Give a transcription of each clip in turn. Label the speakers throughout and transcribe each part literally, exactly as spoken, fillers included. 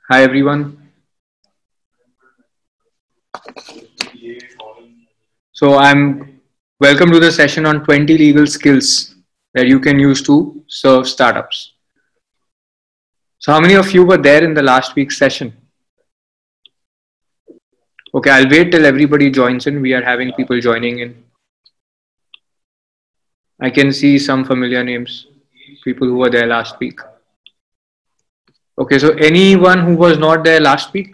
Speaker 1: Hi everyone. So I'm welcome to the session on twenty legal skills that you can use to serve startups. So how many of you were there in the last week's session? Okay, I'll wait till everybody joins in. We are having people joining in. I can see some familiar names, people who were there last week. Okay, so anyone who was not there last week?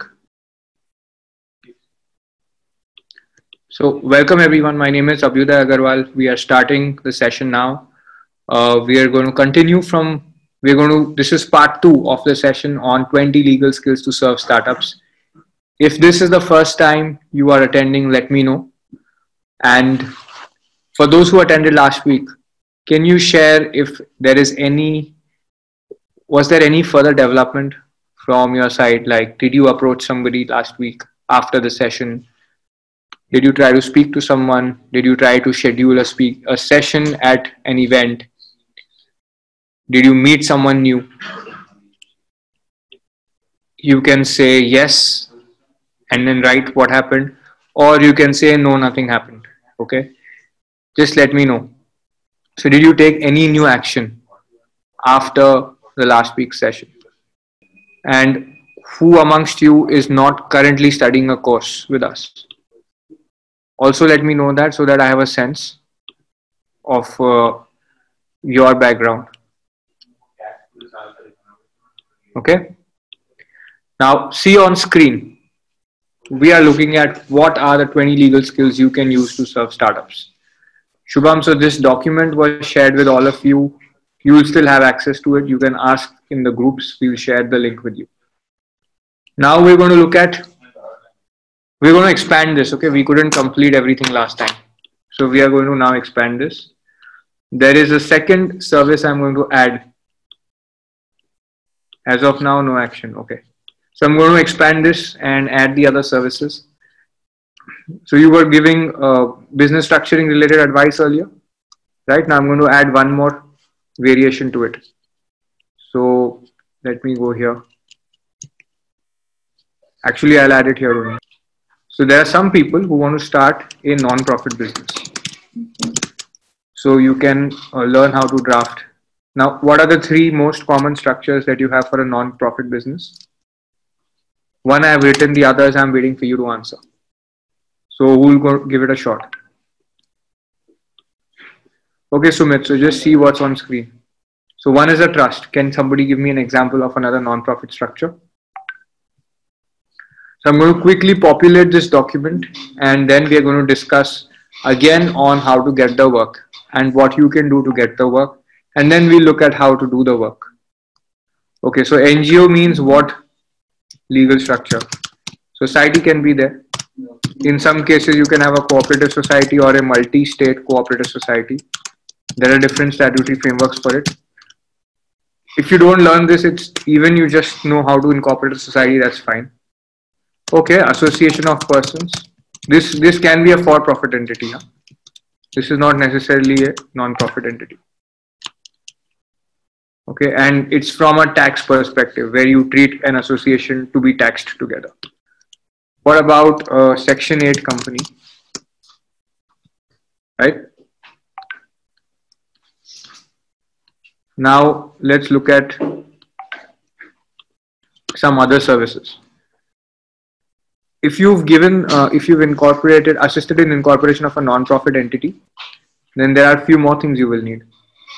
Speaker 1: So welcome everyone. My name is Abhyuday Agarwal. We are starting the session now. Uh, we are going to continue from, we're going to, this is part two of the session on twenty legal skills to serve startups. If this is the first time you are attending, let me know. And for those who attended last week, can you share if there is any, was there any further development from your side? Like, did you approach somebody last week after the session? Did you try to speak to someone? Did you try to schedule a speak a session at an event? Did you meet someone new? You can say yes and then write what happened, or you can say no, nothing happened. Okay, just let me know. So did you take any new action after the last week's session? And who amongst you is not currently studying a course with us? Also let me know that, so that I have a sense of uh, your background. Okay, now see on screen, we are looking at what are the twenty legal skills you can use to serve startups. Shubham, so this document was shared with all of you. You will still have access to it. You can ask in the groups. We will share the link with you. Now we're going to look at, we're going to expand this. Okay, we couldn't complete everything last time. So we are going to now expand this. There is a second service I'm going to add. As of now, no action. Okay. So I'm going to expand this and add the other services. So you were giving uh, business structuring related advice earlier, right? Now I'm going to add one more variation to it. So let me go here. Actually, I'll add it here only. So there are some people who want to start a non-profit business. So you can uh, learn how to draft. Now, what are the three most common structures that you have for a non-profit business? One I have written, the others I'm waiting for you to answer. So who will go give it a shot? Okay, Sumit, so just see what's on screen. So one is a trust. Can somebody give me an example of another non-profit structure? So I'm going to quickly populate this document, and then we are going to discuss again on how to get the work and what you can do to get the work. And then we look at how to do the work. Okay, so N G O means what legal structure? Society can be there. In some cases, you can have a cooperative society or a multi-state cooperative society. There are different statutory frameworks for it. If you don't learn this, it's even you just know how to incorporate a society, that's fine. Okay, association of persons. This, this can be a for-profit entity. Huh? This is not necessarily a non-profit entity. Okay, and it's from a tax perspective where you treat an association to be taxed together. What about a Section eight company? Right? Now let's look at some other services. If you've given, uh, if you've incorporated, assisted in incorporation of a non-profit entity, then there are a few more things you will need.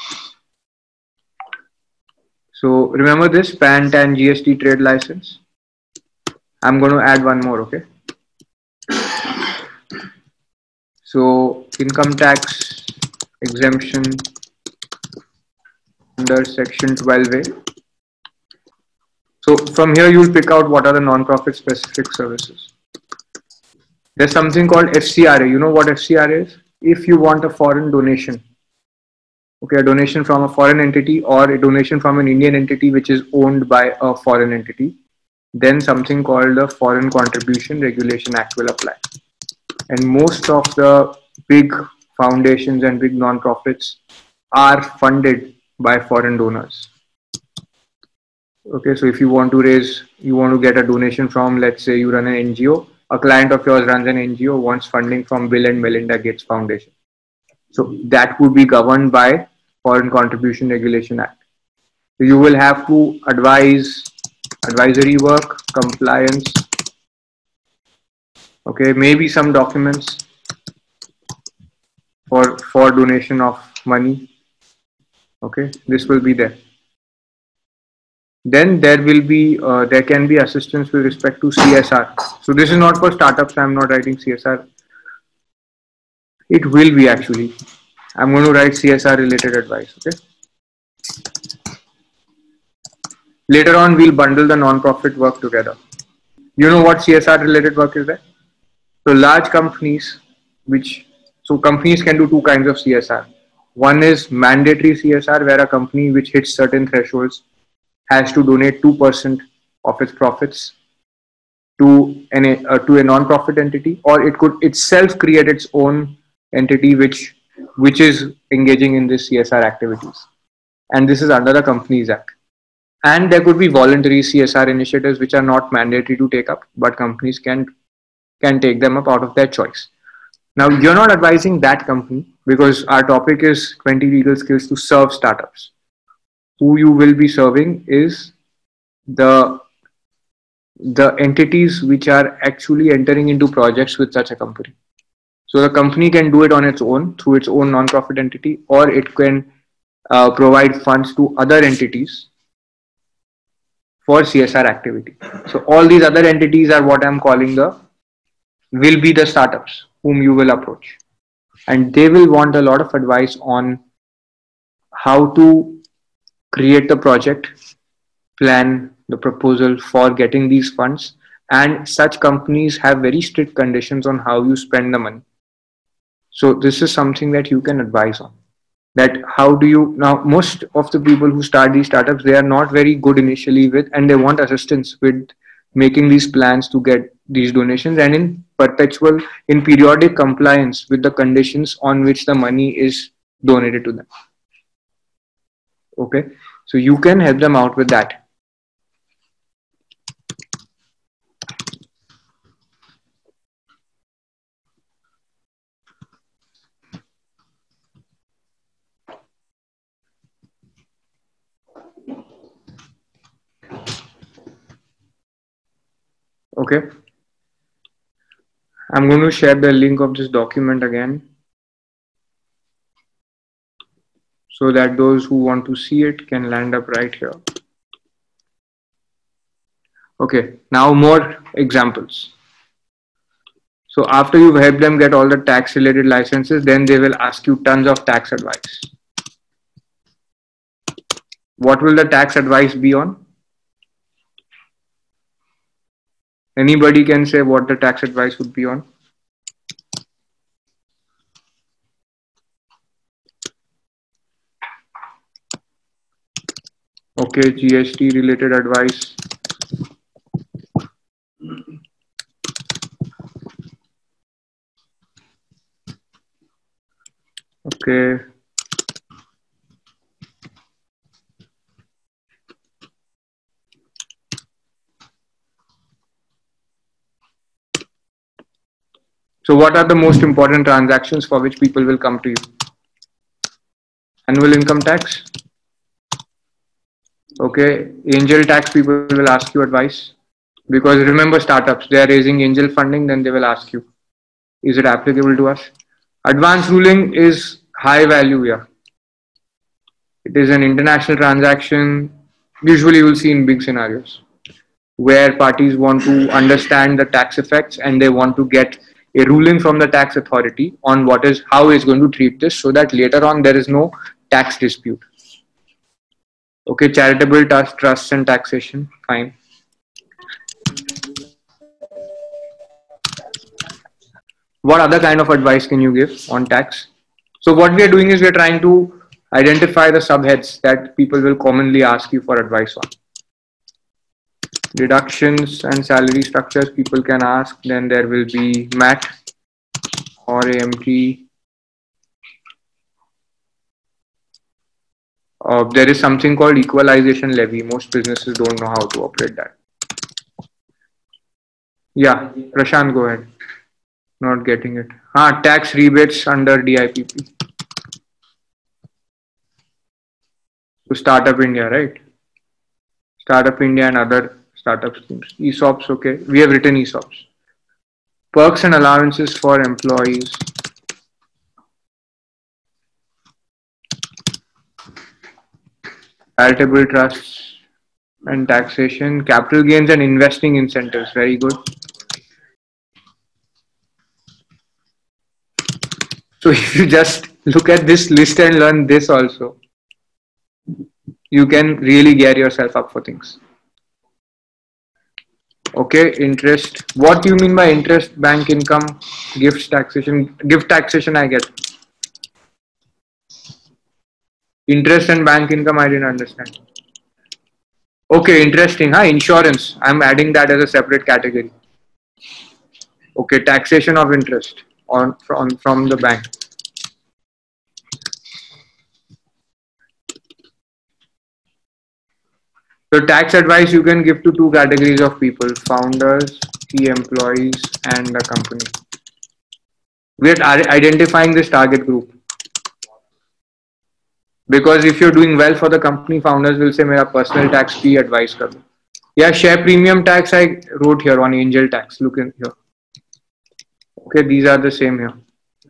Speaker 1: So remember this, P A N, T A N, G S T, trade license. I'm going to add one more, okay? So income tax exemption under section twelve A. So from here you will pick out what are the non-profit specific services. There's something called F C R A. You know what F C R A is? If you want a foreign donation, okay, a donation from a foreign entity or a donation from an Indian entity which is owned by a foreign entity, then something called the Foreign Contribution Regulation Act will apply. And most of the big foundations and big non-profits are funded by foreign donors. Okay, so if you want to raise, you want to get a donation from, let's say you run an N G O, a client of yours runs an N G O, wants funding from Bill and Melinda Gates Foundation. So that would be governed by Foreign Contribution Regulation Act. So you will have to advise, advisory work, compliance, okay, maybe some documents for, for donation of money. Okay, this will be there. Then there will be, uh, there can be assistance with respect to C S R. So this is not for startups. I'm not writing C S R. It will be actually. I'm going to write C S R related advice. Okay. Later on, we'll bundle the non-profit work together. You know what C S R related work is there? So large companies, which, so companies can do two kinds of C S R. One is mandatory C S R, where a company which hits certain thresholds has to donate two percent of its profits to an, uh, to a non-profit entity, or it could itself create its own entity which, which is engaging in this C S R activities. And this is under the Companies Act. And there could be voluntary C S R initiatives which are not mandatory to take up, but companies can, can take them up out of their choice. Now, you're not advising that company because our topic is twenty legal skills to serve startups. Who you will be serving is the, the entities which are actually entering into projects with such a company. So the company can do it on its own through its own non-profit entity, or it can uh, provide funds to other entities for C S R activity. So all these other entities are what I'm calling the, will be the startups whom you will approach. And they will want a lot of advice on how to create the project, plan the proposal for getting these funds. And such companies have very strict conditions on how you spend the money. So this is something that you can advise on. That how do you, now most of the people who start these startups, they are not very good initially with, and they want assistance with making these plans to get these donations and in perpetual, in periodic compliance with the conditions on which the money is donated to them. Okay, so you can help them out with that. Okay, I'm going to share the link of this document again, so that those who want to see it can land up right here. Okay, now more examples. So after you've helped them get all the tax related licenses, then they will ask you tons of tax advice. What will the tax advice be on? Anybody can say what the tax advice would be on? Okay, G S T related advice. Okay. So what are the most important transactions for which people will come to you? Annual income tax. Okay, angel tax, people will ask you advice. Because remember, startups, they are raising angel funding, then they will ask you, is it applicable to us? Advance ruling is high value here. It is an international transaction. Usually you will see in big scenarios where parties want to understand the tax effects and they want to get a ruling from the tax authority on what is, how is going to treat this, so that later on there is no tax dispute. Okay, charitable trust, trusts and taxation, fine. What other kind of advice can you give on tax? So what we are doing is we are trying to identify the subheads that people will commonly ask you for advice on. Deductions and salary structures people can ask. Then there will be M A T or A M T Uh, there is something called equalization levy. Most businesses don't know how to operate that. Yeah, Prashant, go ahead. Not getting it. Ah, tax rebates under D I P P. To Startup India, right? Startup India and other startup schemes. ESOPs, okay. We have written ESOPs. Perks and allowances for employees. Charitable trusts and taxation. Capital gains and investing incentives. Very good. So if you just look at this list and learn this also, you can really gear yourself up for things. Okay, interest. What do you mean by interest, bank income, gifts, taxation? Gift taxation, I get. Interest and bank income, I didn't understand. Okay, interesting. Huh? Insurance. I'm adding that as a separate category. Okay, taxation of interest on from from the bank. So tax advice you can give to two categories of people: founders, key employees, and the company. We are identifying this target group. Because if you're doing well for the company, founders will say, "Mera personal tax fee advice kar do." Yeah, share premium tax I wrote here on angel tax. Look in here. Okay, these are the same here.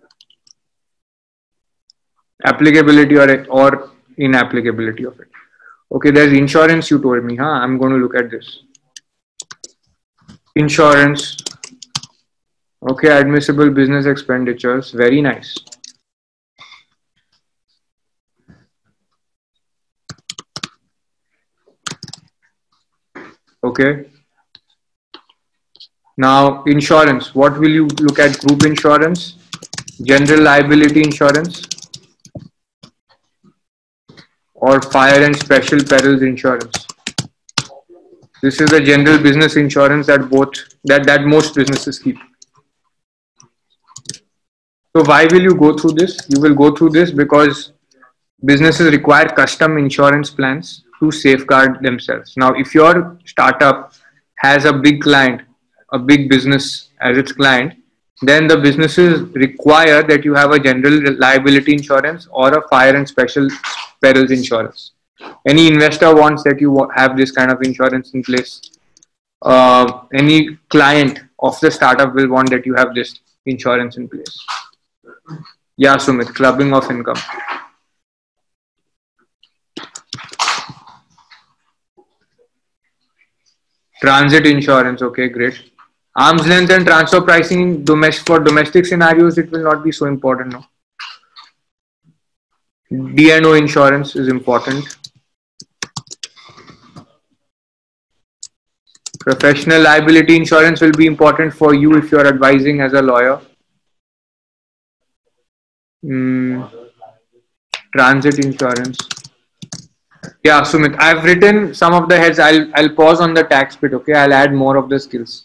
Speaker 1: Applicability or or inapplicability of it. Okay, there's insurance you told me, huh? I'm going to look at this. Insurance. Okay, admissible business expenditures. Very nice. Okay. Now, insurance. What will you look at? Group insurance, general liability insurance, or fire and special perils insurance. This is the general business insurance that both that that most businesses keep. So why will you go through this? You will go through this because businesses require custom insurance plans to safeguard themselves. Now, if your startup has a big client, a big business as its client, then the businesses require that you have a general liability insurance or a fire and special perils insurance. Any investor wants that you have this kind of insurance in place. Uh, any client of the startup will want that you have this insurance in place. Yeah, Sumit, clubbing of income. Transit insurance, okay, great. Arm's length and transfer pricing domestic for domestic scenarios, it will not be so important, no. D and O insurance is important. Professional liability insurance will be important for you if you are advising as a lawyer. Mm, transit insurance. Yeah, Sumit, I've written some of the heads. I'll I'll pause on the tax bit. Okay, I'll add more of the skills.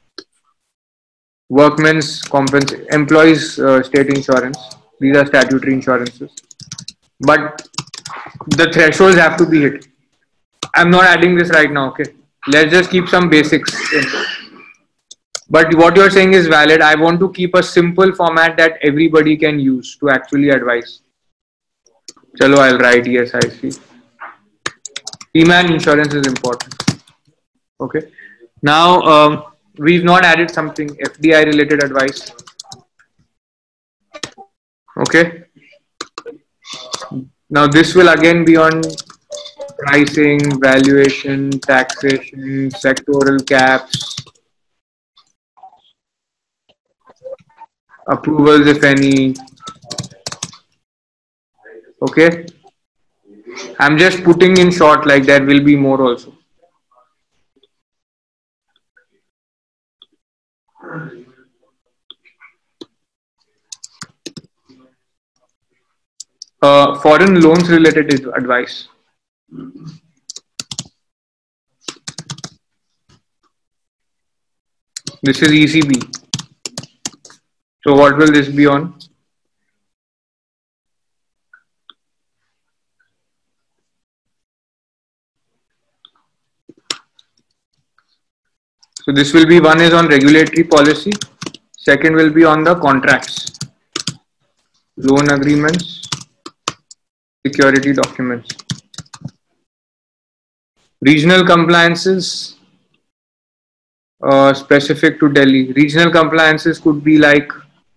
Speaker 1: Workmen's compensation, employees' uh, state insurance. These are statutory insurances, but the thresholds have to be hit. I'm not adding this right now. Okay, let's just keep some basics in. But what you're saying is valid. I want to keep a simple format that everybody can use to actually advise. Chalo, I'll write yes, I see. E-man insurance is important. Okay. Now, um, we've not added something F D I related advice. Okay. Now, this will again be on pricing, valuation, taxation, sectoral caps, approvals, if any. Okay. I'm just putting in short, like there will be more also. Uh, foreign loans related advice. This is E C B. So what will this be on? So this will be, one is on regulatory policy, second will be on the contracts, loan agreements, security documents. Regional compliances uh, specific to Delhi. Regional compliances could be like,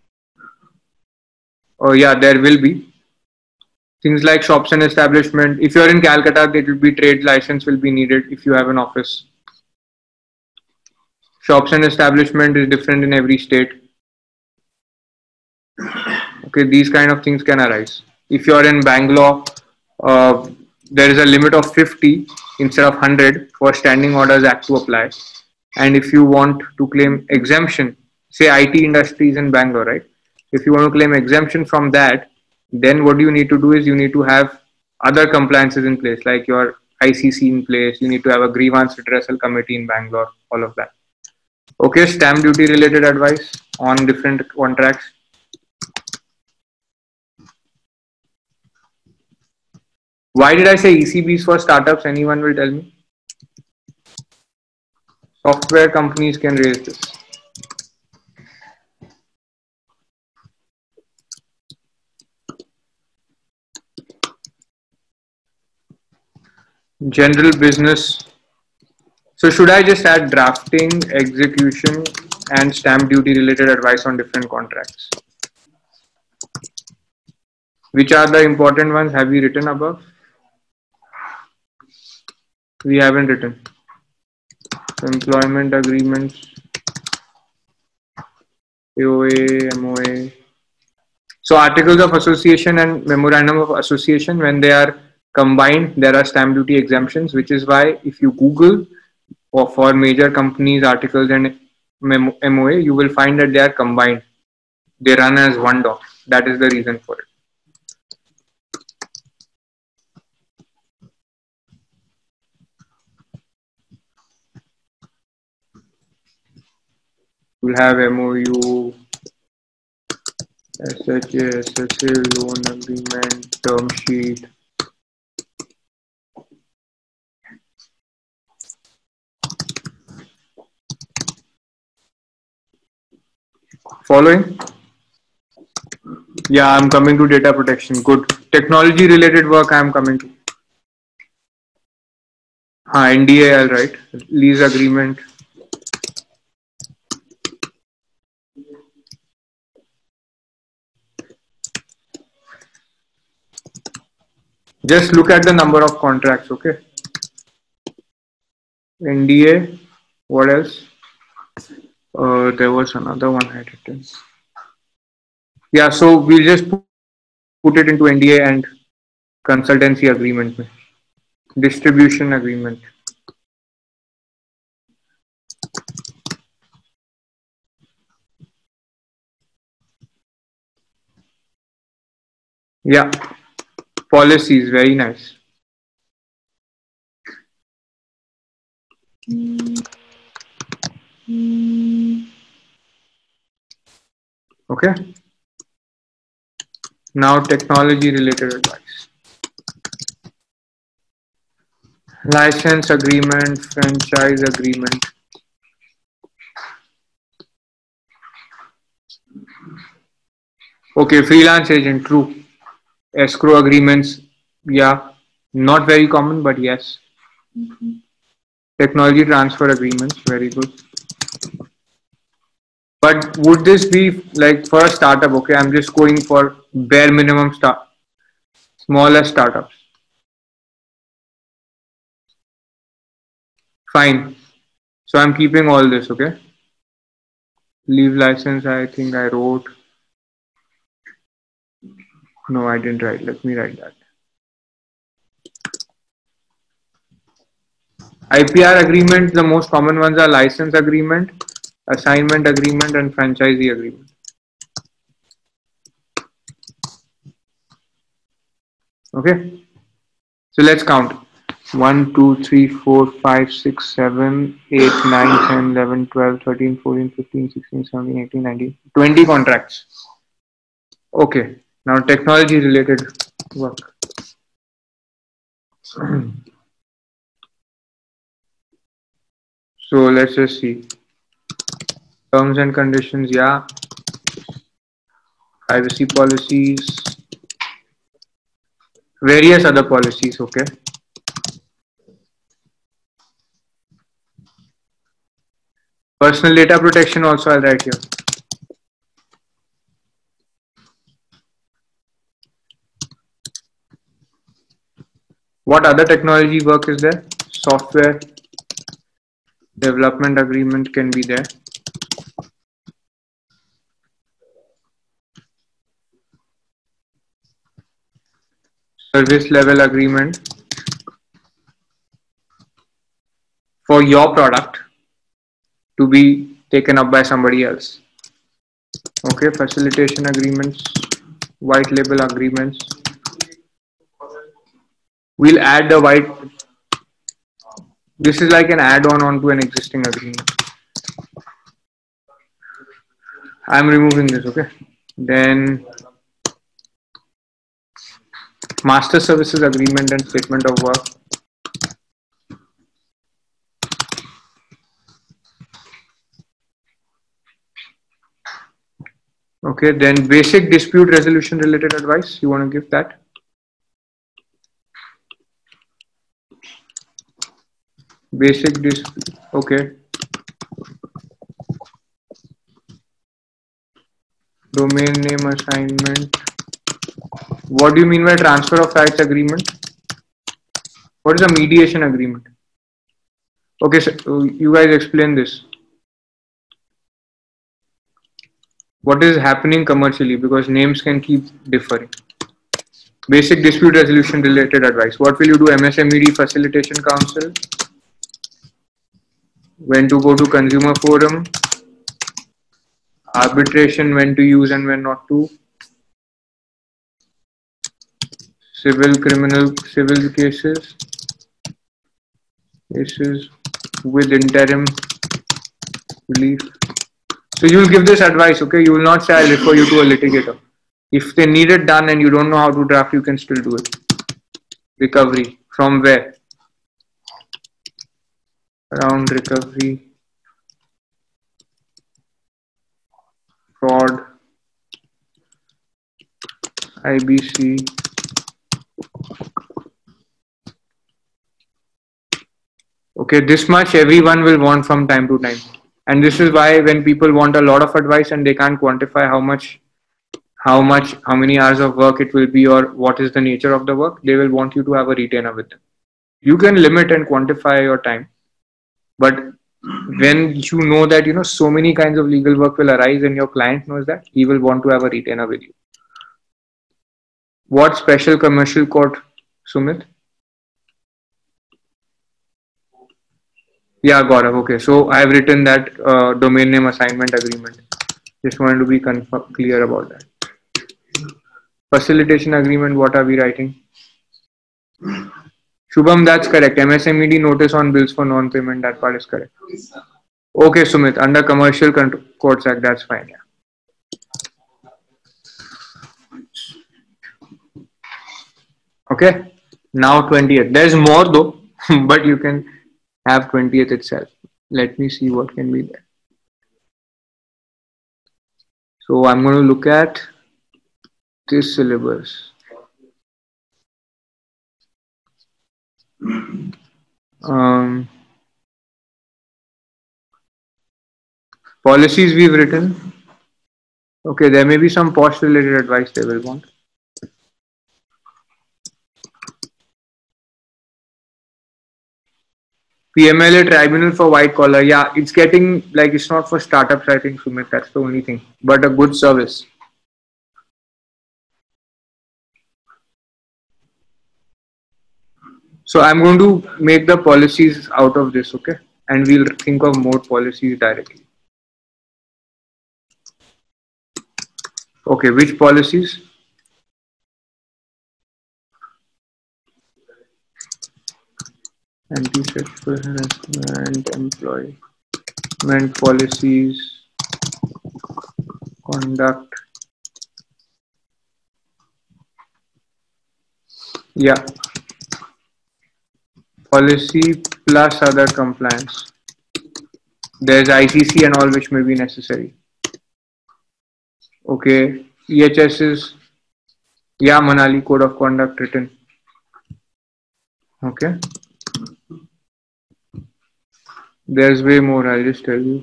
Speaker 1: oh yeah, there will be things like shops and establishment. If you're in Calcutta, there will be trade license will be needed if you have an office. Shops and establishment is different in every state. Okay, these kind of things can arise. If you're in Bangalore, uh, there is a limit of fifty instead of one hundred for Standing Orders Act to apply. And if you want to claim exemption, say I T industries in Bangalore, right? If you want to claim exemption from that, then what you need to do is you need to have other compliances in place, like your I C C in place. You need to have a grievance redressal committee in Bangalore, all of that. Okay, stamp duty related advice on different contracts. Why did I say E C Bs for startups? Anyone will tell me? Software companies can raise this. General business. So should I just add drafting, execution, and stamp duty related advice on different contracts? Which are the important ones? Have we written above? We haven't written. Employment agreements, A O A, M O A. So articles of association and memorandum of association, when they are combined, there are stamp duty exemptions, which is why if you Google or for major companies, articles and M O A, you will find that they are combined. They run as one doc. That is the reason for it. We'll have M O U, S H A, S S A, loan agreement, term sheet. Following? Yeah, I'm coming to data protection. Good. Technology related work I'm coming to. Ah, N D A, I'll write. Lease agreement. Just look at the number of contracts, okay? N D A, what else? Uh, there was another one I written. Yeah, so we'll just put it into N D A and consultancy agreement. Distribution agreement. Yeah, policies, very nice. Okay. Now technology related advice. License agreement, franchise agreement. Okay, freelance agent, true. Escrow agreements, yeah, not very common, but yes. Mm-hmm. Technology transfer agreements, very good. But would this be like for a startup? Okay, I'm just going for bare minimum start, smaller startups. Fine. So I'm keeping all this, okay? Leave license, I think I wrote. No, I didn't write. Let me write that. I P R agreement, the most common ones are license agreement, assignment agreement, and franchisee agreement. Okay. So let's count. one, two, three, four, five, six, seven, eight, nine, ten, eleven, twelve, thirteen, fourteen, fifteen, sixteen, seventeen, eighteen, nineteen, twenty contracts. Okay. Now technology related work. So let's just see. Terms and conditions, yeah. Privacy policies, various other policies, okay. Personal data protection also I'll write here. What other technology work is there? Software development agreement can be there. Service level agreement for your product to be taken up by somebody else. Okay, facilitation agreements, white label agreements. We'll add the white. This is like an add-on onto an existing agreement. I'm removing this, okay? Then master services agreement and statement of work. Okay, then basic dispute resolution related advice. You want to give that? Basic dispute, okay. Domain name assignment. What do you mean by transfer of rights agreement? What is a mediation agreement? Okay, so you guys explain this. What is happening commercially, because names can keep differing. Basic dispute resolution related advice. What will you do? M S M E D facilitation council. When to go to consumer forum. Arbitration, when to use and when not to. Civil, criminal, civil cases. Cases with interim relief. So you will give this advice, okay? You will not say I'll refer you to a litigator. If they need it done and you don't know how to draft, you can still do it. Recovery. From where? Around recovery. Fraud. I B C. Okay, this much everyone will want from time to time. And this is why when people want a lot of advice and they can't quantify how much, how much, how many hours of work it will be or what is the nature of the work, they will want you to have a retainer with them. You can limit and quantify your time. But when you know that, you know, so many kinds of legal work will arise and your client knows that, he will want to have a retainer with you. What special commercial court, Sumit? Yeah, Gaurav. Okay, so I have written that uh, domain name assignment agreement. Just wanted to be clear about that. Facilitation agreement, what are we writing? Shubham, that's correct. M S M E D notice on bills for non-payment, that part is correct. Okay, Sumit, under Commercial Courts Act, that's fine. Yeah. Okay, now twentieth. There's more though, but you can have twentieth itself. Let me see what can be there. So I'm going to look at this syllabus. Um, policies we've written. Okay, there may be some post related advice they will want. P M L A tribunal for white collar. Yeah, it's getting like it's not for startups, I think, Sumit. That's the only thing. But a good service. So I'm going to make the policies out of this, okay? And we'll think of more policies directly. Okay, which policies? Anti-sexual harassment, employment policies, conduct. Yeah. Policy plus other compliance. There's I C C and all which may be necessary. Okay, E H S is, yeah, Manali Code of Conduct written. Okay, there's way more, I'll just tell you.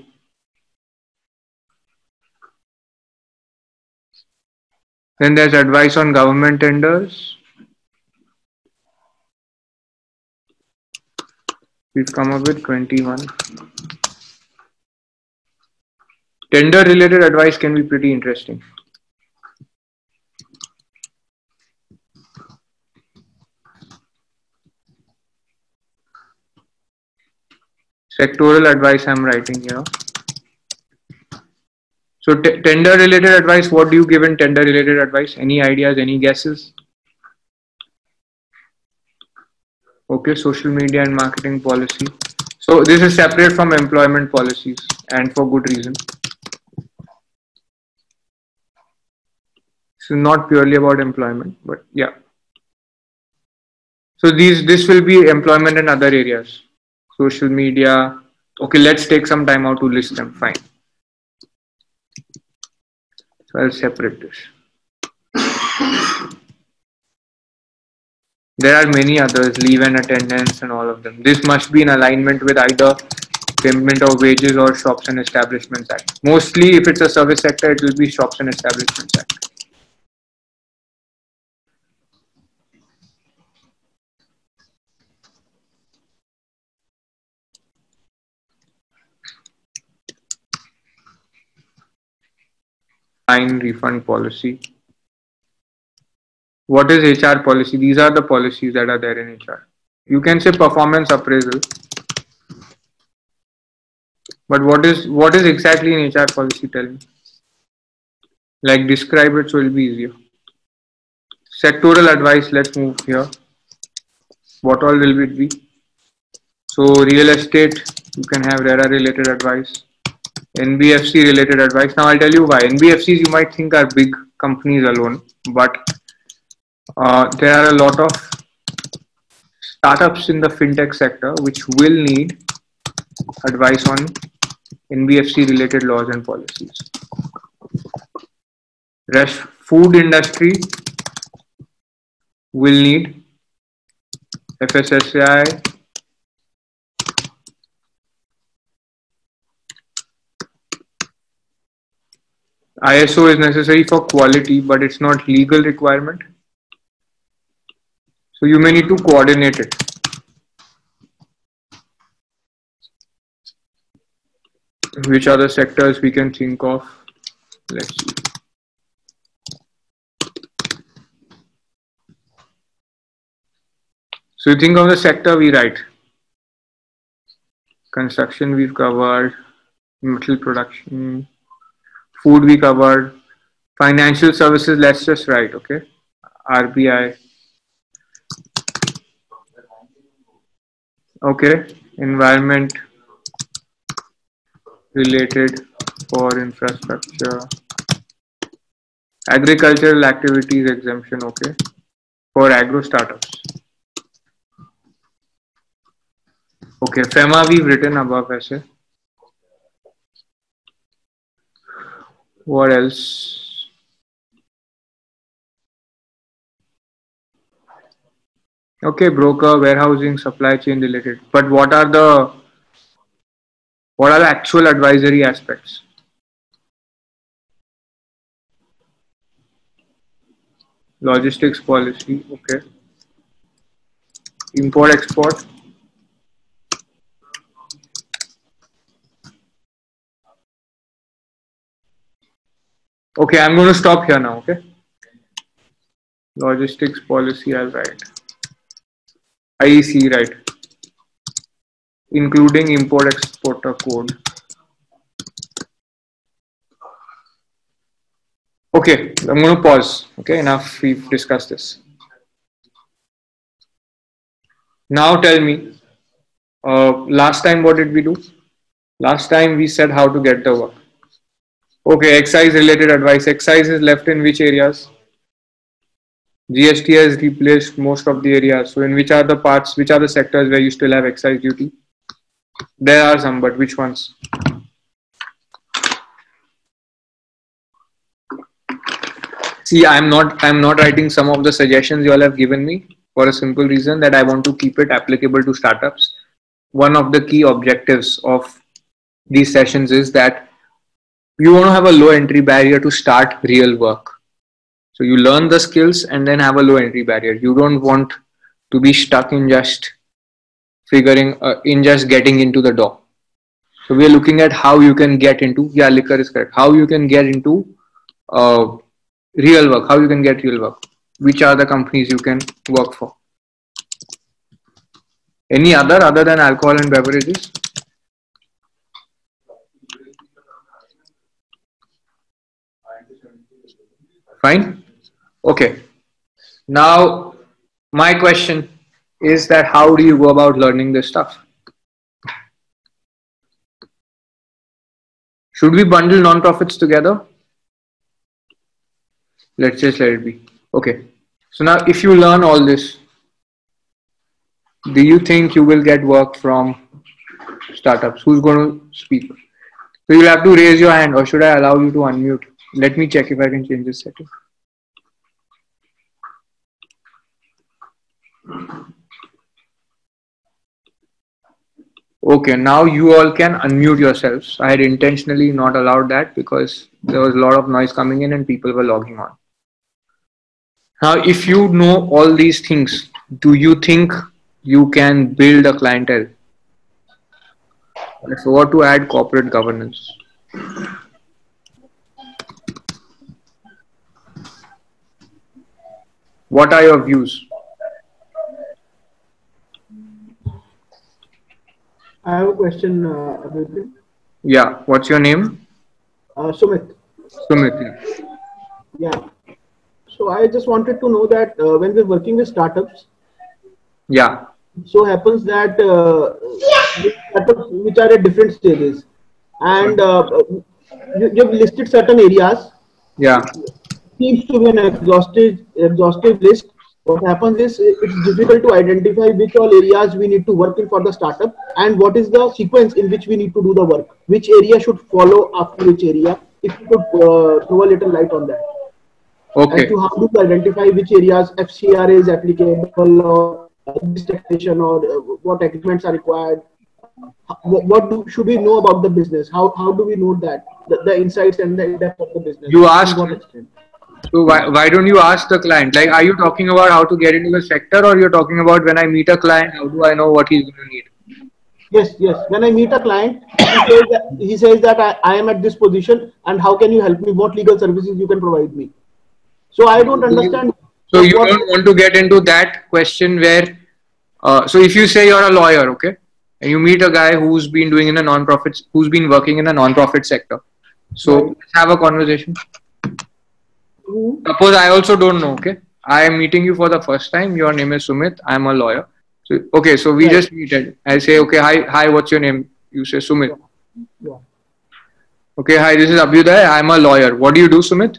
Speaker 1: Then there's advice on government tenders. We've come up with twenty-one. Tender related advice can be pretty interesting. Sectoral advice I'm writing here. So tender related advice, what do you give in tender related advice? Any ideas, any guesses? Okay, social media and marketing policy. So this is separate from employment policies and for good reason. So not purely about employment, but yeah. So these this will be employment in other areas. Social media. Okay, let's take some time out to list them. Fine. So I'll separate this. There are many others, leave and attendance and all of them. This must be in alignment with either Payment of Wages or Shops and Establishments Act. Mostly if it's a service sector, it will be Shops and Establishments Act. Fine refund policy. What is H R policy? These are the policies that are there in H R. You can say performance appraisal. But what is what is exactly in H R policy? Tell me. Like describe it so it'll be easier. Sectoral advice. Let's move here. What all will it be? So real estate, you can have R E R A related advice. N B F C related advice. Now I'll tell you why. N B F Cs you might think are big companies alone, but uh, there are a lot of startups in the fintech sector which will need advice on N B F C related laws and policies. Rest food industry will need F S S A I, I S O is necessary for quality, but it's not legal requirement. So you may need to coordinate it. Which other sectors we can think of? Let's see. So you think of the sector we write. Construction we've covered, metal production, food we covered, financial services, let's just write, okay? R B I. Okay, environment related for infrastructure. Agricultural activities exemption, okay? For agro startups. Okay, FEMA we've written above, ऐसे. What else? Okay, broker, warehousing, supply chain related. But what are the what are the actual advisory aspects? Logistics policy, okay. Import export. Okay, I'm going to stop here now, okay? Logistics policy, I'll write. I E C, right? Including import exporter code. Okay, I'm going to pause. Okay, enough, we've discussed this. Now tell me, uh, last time what did we do? Last time we said how to get the work. Okay, excise related advice. Excise is left in which areas? G S T has replaced most of the areas. So in which are the parts, which are the sectors where you still have excise duty? There are some, but which ones? See, I'm not I'm not writing some of the suggestions you all have given me for a simple reason that I want to keep it applicable to startups. One of the key objectives of these sessions is that you want to have a low entry barrier to start real work. So you learn the skills and then have a low entry barrier. You don't want to be stuck in just figuring uh, in just getting into the door. So we are looking at how you can get into, yeah, liquor is correct, how you can get into uh, real work, how you can get real work, which are the companies you can work for. Any other other than alcohol and beverages? Fine. Okay. Now, my question is that how do you go about learning this stuff? Should we bundle non-profits together? Let's just let it be. Okay. So now if you learn all this, do you think you will get work from startups? Who's going to speak? So you'll have to raise your hand, or should I allow you to unmute? Let me check if I can change this setting. Okay, now you all can unmute yourselves. I had intentionally not allowed that because there was a lot of noise coming in and people were logging on. Now, if you know all these things, do you think you can build a clientele? I forgot to add corporate governance. What are your views?
Speaker 2: I have a question, uh, Abhijit.
Speaker 1: Yeah, what's your name?
Speaker 2: Uh, Sumit.
Speaker 1: Sumit. Yeah.
Speaker 2: Yeah. So I just wanted to know that uh, when we're working with startups,
Speaker 1: yeah,
Speaker 2: so happens that uh, startups which are at different stages, and uh, you, you've listed certain areas.
Speaker 1: Yeah.
Speaker 2: Seems to be an exhaustive exhaustive list. What happens is it's difficult to identify which all areas we need to work in for the startup and what is the sequence in which we need to do the work. Which area should follow after which area? If you could uh, throw a little light on that.
Speaker 1: Okay.
Speaker 2: As to how to identify which areas F C R is applicable or taxation or uh, what agreements are required. What, what do, should we know about the business? How how do we know that the, the insights and the depth of the business?
Speaker 1: You asked. So why, why don't you ask the client? Like, are you talking about how to get into the sector, or you're talking about when I meet a client, how do I know what he's going to need?
Speaker 2: Yes, yes. When I meet a client, he says that, he says that I, I am at this position and how can you help me? What legal services you can provide me? So I don't understand.
Speaker 1: So you don't want to get into that question where, uh, so if you say you're a lawyer, okay, and you meet a guy who's been doing in a non-profit, who's been working in a non-profit sector. So right. Let's have a conversation. Mm-hmm. Suppose I also don't know, okay, I am meeting you for the first time. Your name is Sumit. I'm a lawyer. So, okay, so we right. just meet. I say, okay, hi, hi, what's your name? You say Sumit.
Speaker 2: Yeah.
Speaker 1: Okay, hi, this is Abhyuday. I'm a lawyer. What do you do, Sumit?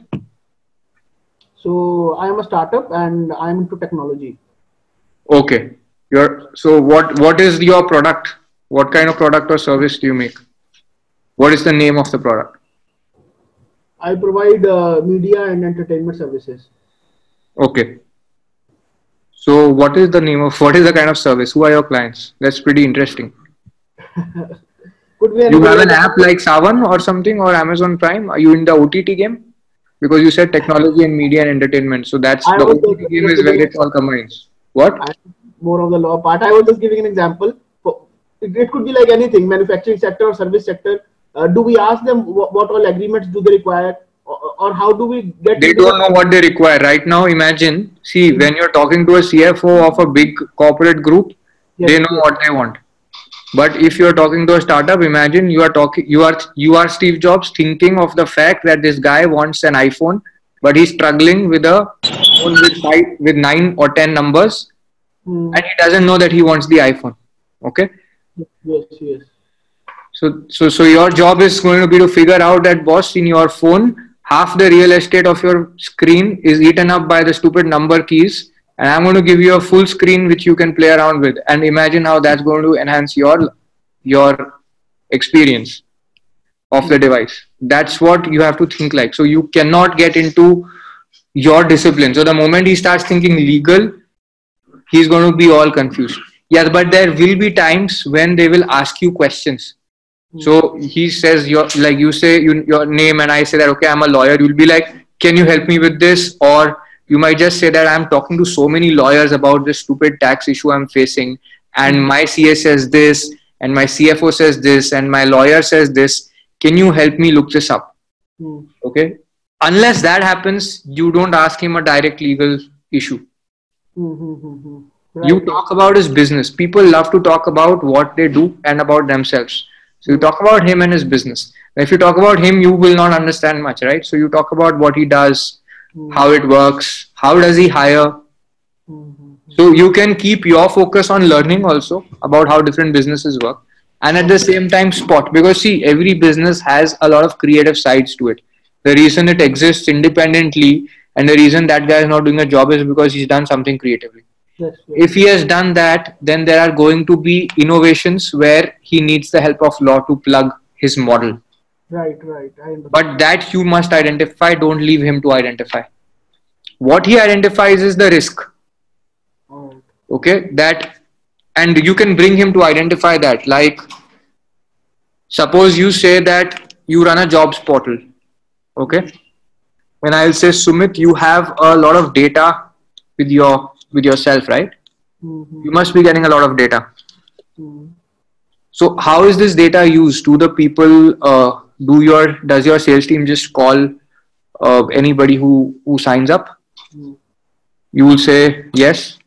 Speaker 2: So I am a startup and I'm into technology.
Speaker 1: Okay. You're, so what, what is your product? What kind of product or service do you make? What is the name of the product?
Speaker 2: I provide uh, media and entertainment services.
Speaker 1: Okay. So what is the name of, what is the kind of service? Who are your clients? That's pretty interesting.
Speaker 2: Could we
Speaker 1: you have an app like Savan or something, or Amazon Prime? Are you in the O T T game? Because you said technology and media and entertainment. So that's
Speaker 2: I
Speaker 1: the O T T game is where it all combines. What?
Speaker 2: I'm more of the law part. I was just giving an example. It could be like anything, manufacturing sector or service sector. Uh, do we ask them what, what all agreements do they require, or, or how do we get?
Speaker 1: They don't know what they require right now. Imagine, see, mm-hmm. when you're talking to a C F O of a big corporate group, yes, they know yes. what they want. But if you're talking to a startup, imagine you are talking, you are you are Steve Jobs thinking of the fact that this guy wants an iPhone, but he's struggling with a phone with five, with nine or ten numbers, mm. and he doesn't know that he wants the iPhone. Okay.
Speaker 2: Yes. Yes.
Speaker 1: So, so, so your job is going to be to figure out that, boss, in your phone, half the real estate of your screen is eaten up by the stupid number keys. And I'm going to give you a full screen which you can play around with. And imagine how that's going to enhance your your experience of the device. That's what you have to think like. So you cannot get into your discipline. So the moment he starts thinking legal, he's going to be all confused. Yeah, but there will be times when they will ask you questions. So he says your, like you say you, your name, and I say that okay, I'm a lawyer. You'll be like, can you help me with this? Or you might just say that I'm talking to so many lawyers about this stupid tax issue I'm facing, and my C A says this, and my C F O says this, and my lawyer says this. Can you help me look this up?
Speaker 2: Hmm.
Speaker 1: Okay. Unless that happens, you don't ask him a direct legal issue.
Speaker 2: Mm-hmm. Right.
Speaker 1: You talk about his business. People love to talk about what they do and about themselves. So you talk about him and his business. If you talk about him, you will not understand much, right? So you talk about what he does,
Speaker 2: Mm-hmm.
Speaker 1: how it works, how does he hire.
Speaker 2: Mm-hmm.
Speaker 1: So you can keep your focus on learning also about how different businesses work, and at the same time spot, because see, every business has a lot of creative sides to it. The reason it exists independently and the reason that guy is not doing a job is because he's done something creatively.
Speaker 2: Yes, yes.
Speaker 1: If he has done that, then there are going to be innovations where he needs the help of law to plug his model.
Speaker 2: Right, right. I understand.
Speaker 1: But that you must identify, don't leave him to identify. What he identifies is the risk.
Speaker 2: Alright.
Speaker 1: Okay, that, and you can bring him to identify that. Like, suppose you say that you run a jobs portal. Okay, and I'll say, Sumit, you have a lot of data with your with yourself, right?
Speaker 2: Mm-hmm.
Speaker 1: You must be getting a lot of data.
Speaker 2: Mm-hmm.
Speaker 1: So how is this data used? Do the people uh, do your does your sales team just call uh, anybody who who signs up?
Speaker 2: Mm-hmm.
Speaker 1: You will say yes.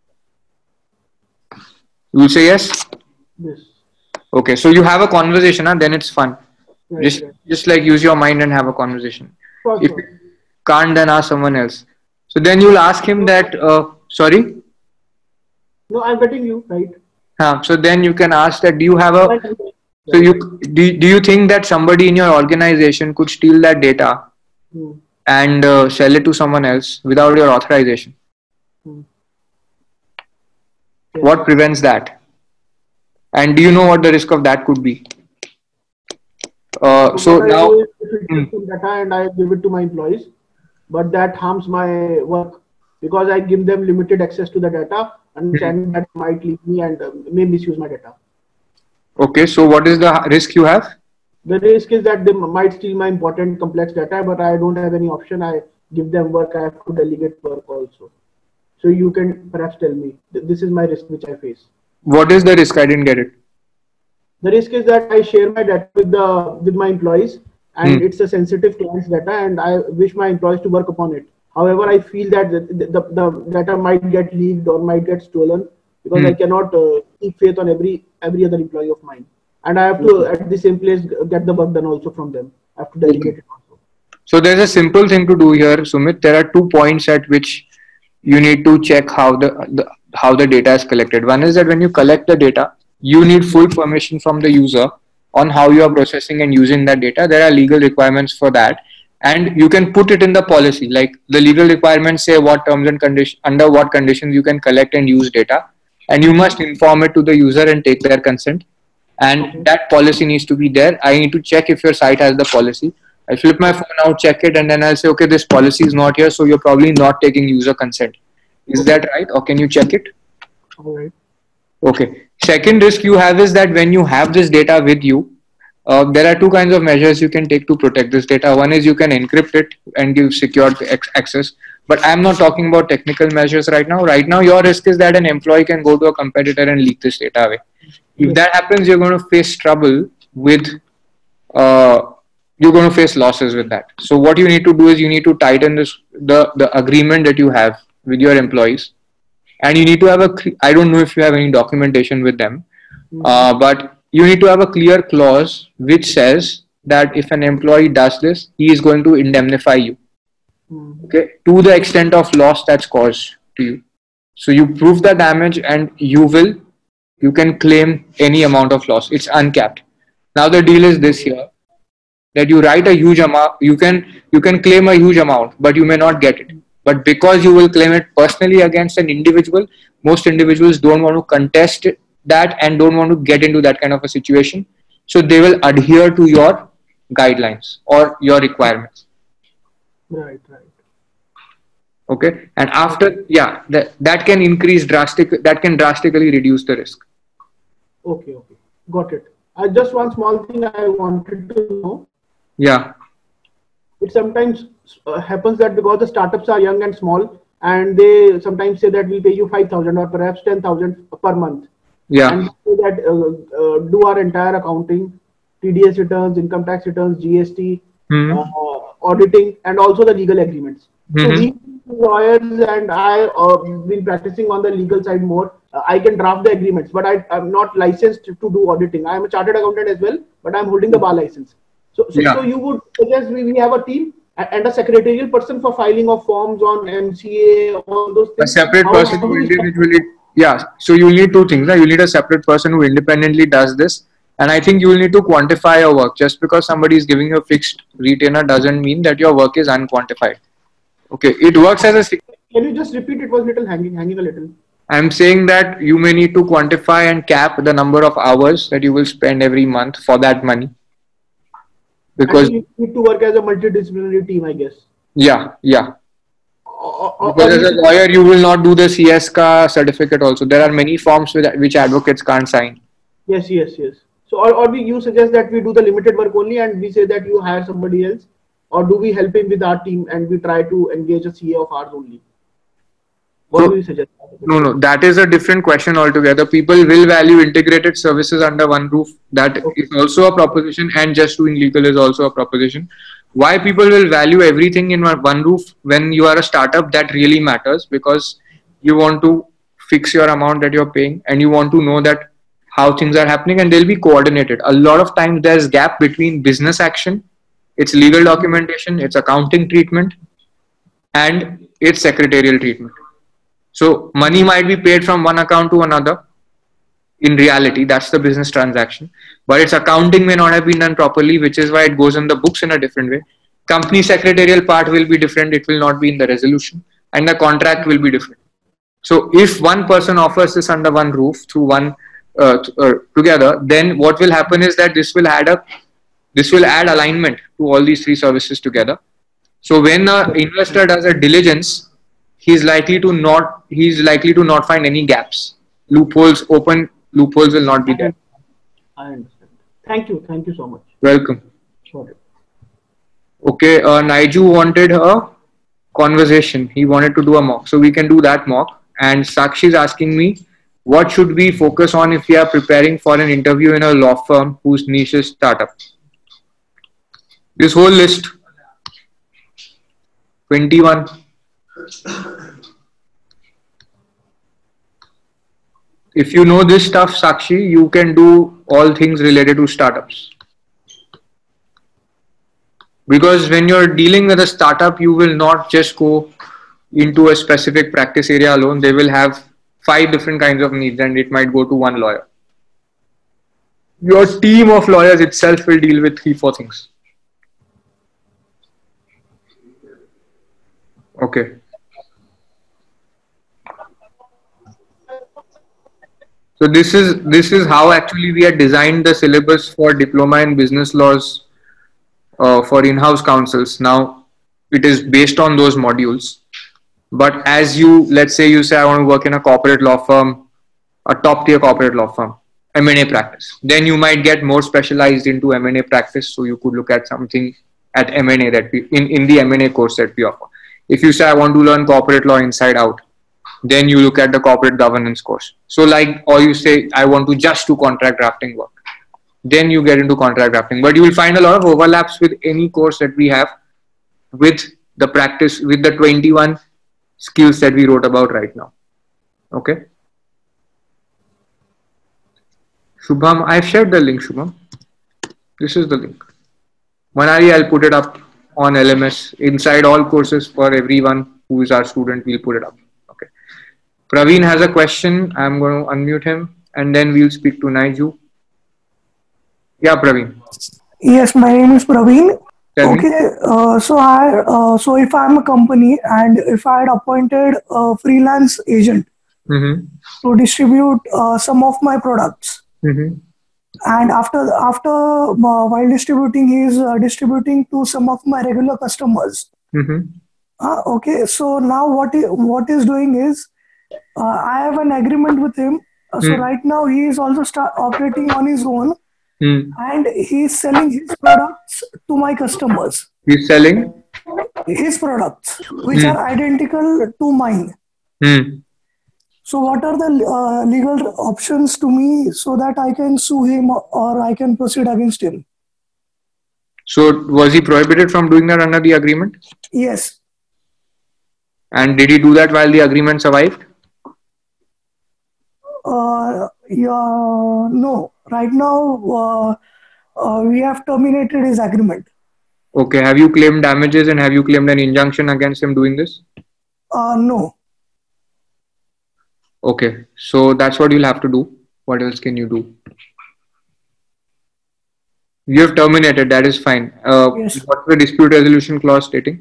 Speaker 1: You will say yes.
Speaker 2: Yes.
Speaker 1: Okay, so you have a conversation, and then it's fun.
Speaker 2: Right,
Speaker 1: Just
Speaker 2: right.
Speaker 1: just like use your mind and have a conversation.
Speaker 2: Sure,
Speaker 1: If
Speaker 2: sure.
Speaker 1: you can't, then ask someone else. So then you'll ask him that. Uh, sorry.
Speaker 2: No, I'm getting you, right?
Speaker 1: Huh, so then you can ask that. Do you have a
Speaker 2: Right, right.
Speaker 1: so you do, do you think that somebody in your organization could steal that data
Speaker 2: Hmm.
Speaker 1: and uh, sell it to someone else without your authorization?
Speaker 2: Hmm. Yes.
Speaker 1: What prevents that? And do you know what the risk of that could be? Uh, so
Speaker 2: what I
Speaker 1: now,
Speaker 2: do is if it
Speaker 1: Hmm.
Speaker 2: takes some data and I give it to my employees, but that harms my work because I give them limited access to the data, understanding that might leave me and uh, may misuse my data.
Speaker 1: okay, so what is the risk you have?
Speaker 2: The risk is that they might steal my important complex data, but I don't have any option. I give them work. I have to delegate work also. So you can perhaps tell me, this is my risk which I face.
Speaker 1: What is the risk? I didn't get it.
Speaker 2: The risk is that I share my data with the with my employees, and
Speaker 1: Hmm.
Speaker 2: it's a sensitive client's data, and I wish my employees to work upon it. However, I feel that the, the, the data might get leaked or might get stolen because
Speaker 1: Hmm.
Speaker 2: I cannot uh, keep faith on every every other employee of mine, and I have to at the same place get the work done also from them. I have to delegate it also.
Speaker 1: So there's a simple thing to do here, Sumit. There are two points at which you need to check how the, the how the data is collected. One is that when you collect the data, you need full permission from the user on how you are processing and using that data. There are legal requirements for that, and you can put it in the policy. Like the legal requirements say what terms and conditions, under what conditions you can collect and use data, and you must inform it to the user and take their consent. And
Speaker 2: Okay.
Speaker 1: that policy needs to be there. I need to check if your site has the policy. I flip my phone out, check it, and then I'll say, okay, this policy is not here, so you're probably not taking user consent. Is that right? Or can you check it?
Speaker 2: All right.
Speaker 1: Okay. Second risk you have is that when you have this data with you, uh, there are two kinds of measures you can take to protect this data. One is you can encrypt it and give secure access. But I'm not talking about technical measures right now. Right now, your risk is that an employee can go to a competitor and leak this data away. If that happens, you're going to face trouble with, uh, you're going to face losses with that. So what you need to do is you need to tighten this, the, the agreement that you have with your employees. And you need to have a, I don't know if you have any documentation with them, uh, but you need to have a clear clause which says that if an employee does this, he is going to indemnify you. Okay, to the extent of loss that's caused to you. So you prove the damage and you will, you can claim any amount of loss. It's uncapped. Now the deal is this here, that you write a huge amount, you can, you can claim a huge amount, but you may not get it. But because you will claim it personally against an individual, most individuals don't want to contest that and don't want to get into that kind of a situation. So they will adhere to your guidelines or your requirements.
Speaker 2: Right, right.
Speaker 1: Okay. And after, yeah, that, that can increase drastic, that can drastically reduce the risk.
Speaker 2: Okay, okay. Got it. I just one small thing I wanted to know.
Speaker 1: Yeah.
Speaker 2: It sometimes uh, happens that because the startups are young and small, and they sometimes say that we'll pay you five thousand or perhaps ten thousand per month.
Speaker 1: Yeah.
Speaker 2: And say that uh, uh, do our entire accounting, T D S returns, income tax returns, G S T,
Speaker 1: Mm-hmm.
Speaker 2: uh, auditing, and also the legal agreements.
Speaker 1: Mm-hmm.
Speaker 2: So we lawyers and I uh, been practicing on the legal side more. Uh, I can draft the agreements, but I am not licensed to do auditing. I am a chartered accountant as well, but I'm holding the bar license. So, so,
Speaker 1: Yeah.
Speaker 2: so you would suggest we, we have a team and a secretarial person for filing of forms on M C A, all those things.
Speaker 1: A separate
Speaker 2: How-
Speaker 1: person
Speaker 2: how do
Speaker 1: who
Speaker 2: we start?
Speaker 1: individually, yeah. So you need two things. Right? You need a separate person who independently does this. And I think you will need to quantify your work. Just because somebody is giving you a fixed retainer doesn't mean that your work is unquantified. Okay. It works as a, sig-
Speaker 2: Can you just repeat? It was little hanging, hanging a little.
Speaker 1: I'm saying that you may need to quantify and cap the number of hours that you will spend every month for that money. Because,
Speaker 2: And you need to work as a multidisciplinary team, I guess.
Speaker 1: yeah, yeah.
Speaker 2: Or, or,
Speaker 1: Because
Speaker 2: or
Speaker 1: as a
Speaker 2: you-
Speaker 1: lawyer, you will not do the C S C A certificate also. There are many forms with, which advocates can't sign.
Speaker 2: Yes, yes, yes. So, or, or we, you suggest that we do the limited work only and we say that you hire somebody else, or do we help him with our team and we try to engage a C A of ours only? What
Speaker 1: So-
Speaker 2: do you suggest?
Speaker 1: No, no, that is a different question altogether. People will value integrated services under one roof. That
Speaker 2: Okay.
Speaker 1: is also a proposition, and just doing legal is also a proposition. Why people will value everything in one one roof when you are a startup, that really matters, because you want to fix your amount that you're paying and you want to know that how things are happening and they'll be coordinated. A lot of times there's gap between business action, its legal documentation, its accounting treatment, and its secretarial treatment. So money might be paid from one account to another. In reality, that's the business transaction. But its accounting may not have been done properly, which is why it goes in the books in a different way. Company secretarial part will be different. It will not be in the resolution. And the contract will be different. So if one person offers this under one roof through one uh, uh, together, then what will happen is that this will add up. This will add alignment to all these three services together. So when an investor does a diligence, he's likely to not he's likely to not find any gaps. Loopholes, open loopholes will not be there.
Speaker 2: I understand. Thank you. Thank you so much.
Speaker 1: Welcome.
Speaker 2: Sure.
Speaker 1: Okay, uh, Naiju wanted a conversation. He wanted to do a mock. So we can do that mock. And Sakshi is asking me, what should we focus on if we are preparing for an interview in a law firm whose niche is startup? This whole list, twenty-one. If you know this stuff, Sakshi, you can do all things related to startups. Because when you're dealing with a startup, you will not just go into a specific practice area alone. They will have five different kinds of needs and it might go to one lawyer. Your team of lawyers itself will deal with three, four things. Okay. So this is this is how actually we had designed the syllabus for diploma in business laws uh, for in-house counsels. Now it is based on those modules. But as you, let's say you say I want to work in a corporate law firm, a top tier corporate law firm, M and A practice. Then you might get more specialized into M and A practice. So you could look at something at M and A that we in, in the M and A course that we offer. If you say I want to learn corporate law inside out, then you look at the corporate governance course. So like, or you say, I want to just do contract drafting work. Then you get into contract drafting. But you will find a lot of overlaps with any course that we have with the practice, with the twenty-one skills that we wrote about right now. Okay. Shubham, I've shared the link, Shubham. This is the link. Manali, I'll put it up on L M S. Inside all courses for everyone who is our student, we'll put it up. Praveen has a question. I'm going to unmute him and then we'll speak to Naiju. Yeah, Praveen.
Speaker 3: Yes, my name is Praveen.
Speaker 1: Tell me.
Speaker 3: Okay, uh, so I uh, so if I'm a company and if I had appointed a freelance agent
Speaker 1: Mm-hmm.
Speaker 3: to distribute uh, some of my products.
Speaker 1: Mm-hmm.
Speaker 3: And after after uh, while distributing, he is uh, distributing to some of my regular customers.
Speaker 1: Mm-hmm.
Speaker 3: Uh, okay, so now what he, what he's doing is, uh, I have an agreement with him. Uh, so right now he is also start operating on his own,
Speaker 1: Mm.
Speaker 3: and he is selling his products to my customers.
Speaker 1: He's selling.
Speaker 3: His products, which
Speaker 1: Mm.
Speaker 3: are identical to mine.
Speaker 1: Mm.
Speaker 3: So what are the uh, legal options to me so that I can sue him or I can proceed against him?
Speaker 1: So was he prohibited from doing that under the agreement?
Speaker 3: Yes.
Speaker 1: And did he do that while the agreement survived?
Speaker 3: Uh, yeah, no. Right now, uh, uh, we have terminated his agreement.
Speaker 1: Okay. Have you claimed damages and have you claimed an injunction against him doing this?
Speaker 3: Uh, no.
Speaker 1: Okay. So that's what you'll have to do. What else can you do? You have terminated. That is fine. Uh,
Speaker 3: Yes.
Speaker 1: What's the dispute resolution clause stating?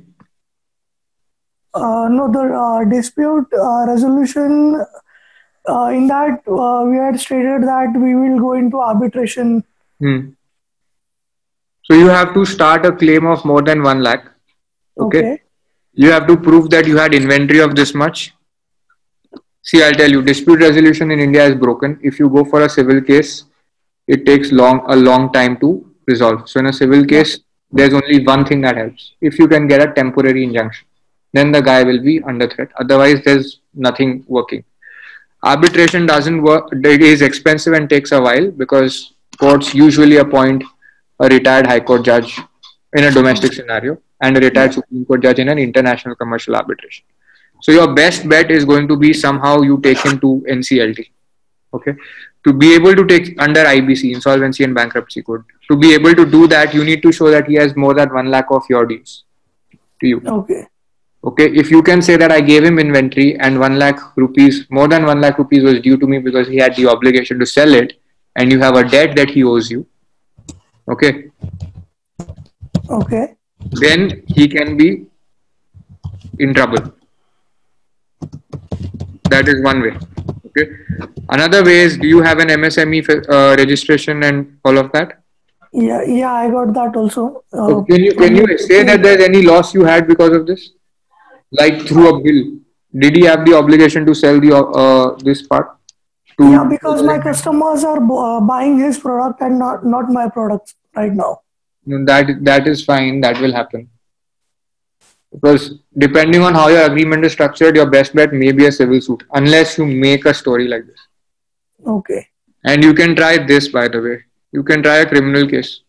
Speaker 3: Uh, no, the uh, dispute uh, resolution, uh, in that uh, we had stated that we will go into arbitration.
Speaker 1: Hmm. So you have to start a claim of more than one lakh. Okay.
Speaker 3: Okay.
Speaker 1: You have to prove that you had inventory of this much. See, I'll tell you, dispute resolution in India is broken. If you go for a civil case, it takes long a long time to resolve. So in a civil case, there's only one thing that helps. If you can get a temporary injunction, then the guy will be under threat. Otherwise, there's nothing working. Arbitration doesn't work. It is expensive and takes a while because courts usually appoint a retired high court judge in a domestic scenario and a retired Supreme Court judge in an international commercial arbitration. So your best bet is going to be somehow you take him to N C L T. Okay. To be able to take under I B C, Insolvency and Bankruptcy Code, to be able to do that, you need to show that he has more than one lakh of your dues to you.
Speaker 3: Okay.
Speaker 1: Okay. If you can say that I gave him inventory and one lakh rupees, more than one lakh rupees was due to me because he had the obligation to sell it, and you have a debt that he owes you. Okay.
Speaker 3: Okay.
Speaker 1: Then he can be in trouble. That is one way. Okay. Another way is, do you have an M S M E uh, registration and all of that?
Speaker 3: Yeah, yeah, I got that also. Uh,
Speaker 1: So can you can you say that there's any loss you had because of this, like through a bill? Did he have the obligation to sell the uh, this part? To
Speaker 3: Yeah, because my customers are uh, buying his product and not not my products right now.
Speaker 1: that that is fine. That will happen. Because depending on how your agreement is structured, your best bet may be a civil suit, unless you make a story like this.
Speaker 3: Okay.
Speaker 1: And you can try this, by the way. You can try a criminal case.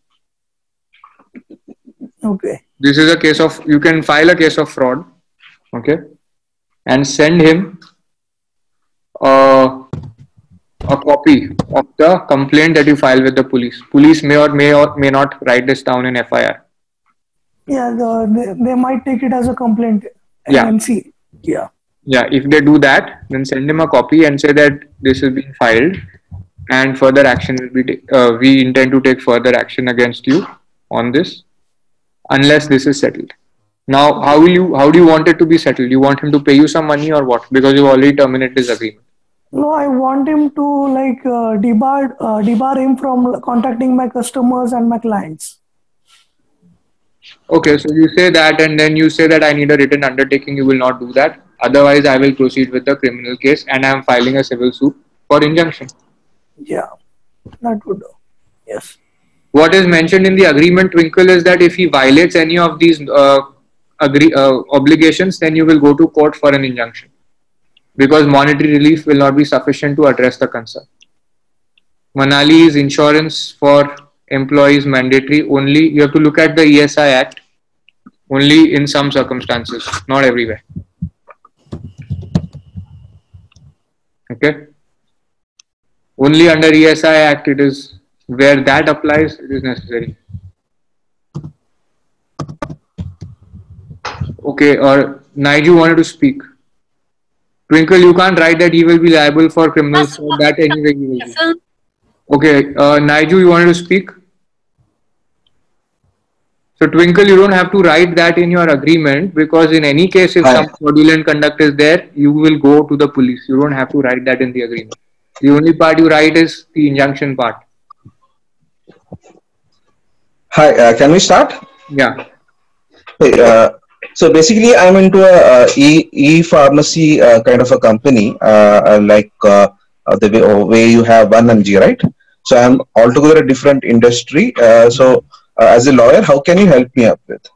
Speaker 3: Okay.
Speaker 1: This is a case of, you can file a case of fraud, okay, and send him uh, a copy of the complaint that you filed with the police. Police may or may or may not write this down in F I R.
Speaker 3: Yeah, the, they, they might take it as a complaint and
Speaker 1: Yeah.
Speaker 3: see. Yeah.
Speaker 1: Yeah, if they do that, then send him a copy and say that this is being filed and further action will be, uh, we intend to take further action against you on this unless this is settled. Now, how will you, how do you want it to be settled? You want him to pay you some money or what? Because you've already terminated his agreement.
Speaker 3: No, I want him to like uh, debar, uh, debar him from contacting my customers and my clients.
Speaker 1: Okay, so you say that and then you say that I need a written undertaking, you will not do that. Otherwise, I will proceed with the criminal case and I am filing a civil suit for injunction.
Speaker 3: Yeah, that would do. Yes.
Speaker 1: What is mentioned in the agreement, Twinkle, is that if he violates any of these uh, agree, uh, obligations, then you will go to court for an injunction. Because monetary relief will not be sufficient to address the concern. Manali's insurance for employees mandatory only. You have to look at the E S I Act only in some circumstances, not everywhere. Okay. Only under E S I Act it is where that applies, it is necessary. Okay, or Nigel wanted to speak. Twinkle, you can't write that he will be liable for criminals. So that anyway he will be. Okay, uh, Nigel, you wanted to speak? So Twinkle, you don't have to write that in your agreement, because in any case, if
Speaker 4: Right.
Speaker 1: some fraudulent conduct is there, you will go to the police. You don't have to write that in the agreement. The only part you write is the injunction part.
Speaker 4: Hi, uh, can we start?
Speaker 1: Yeah.
Speaker 4: Hey, uh, so basically, I'm into a, uh e e pharmacy uh, kind of a company, uh, uh, like uh, uh, the way, uh, way you have one M G, right? So I'm altogether a different industry. Uh, so uh, as a lawyer, how can you help me up with?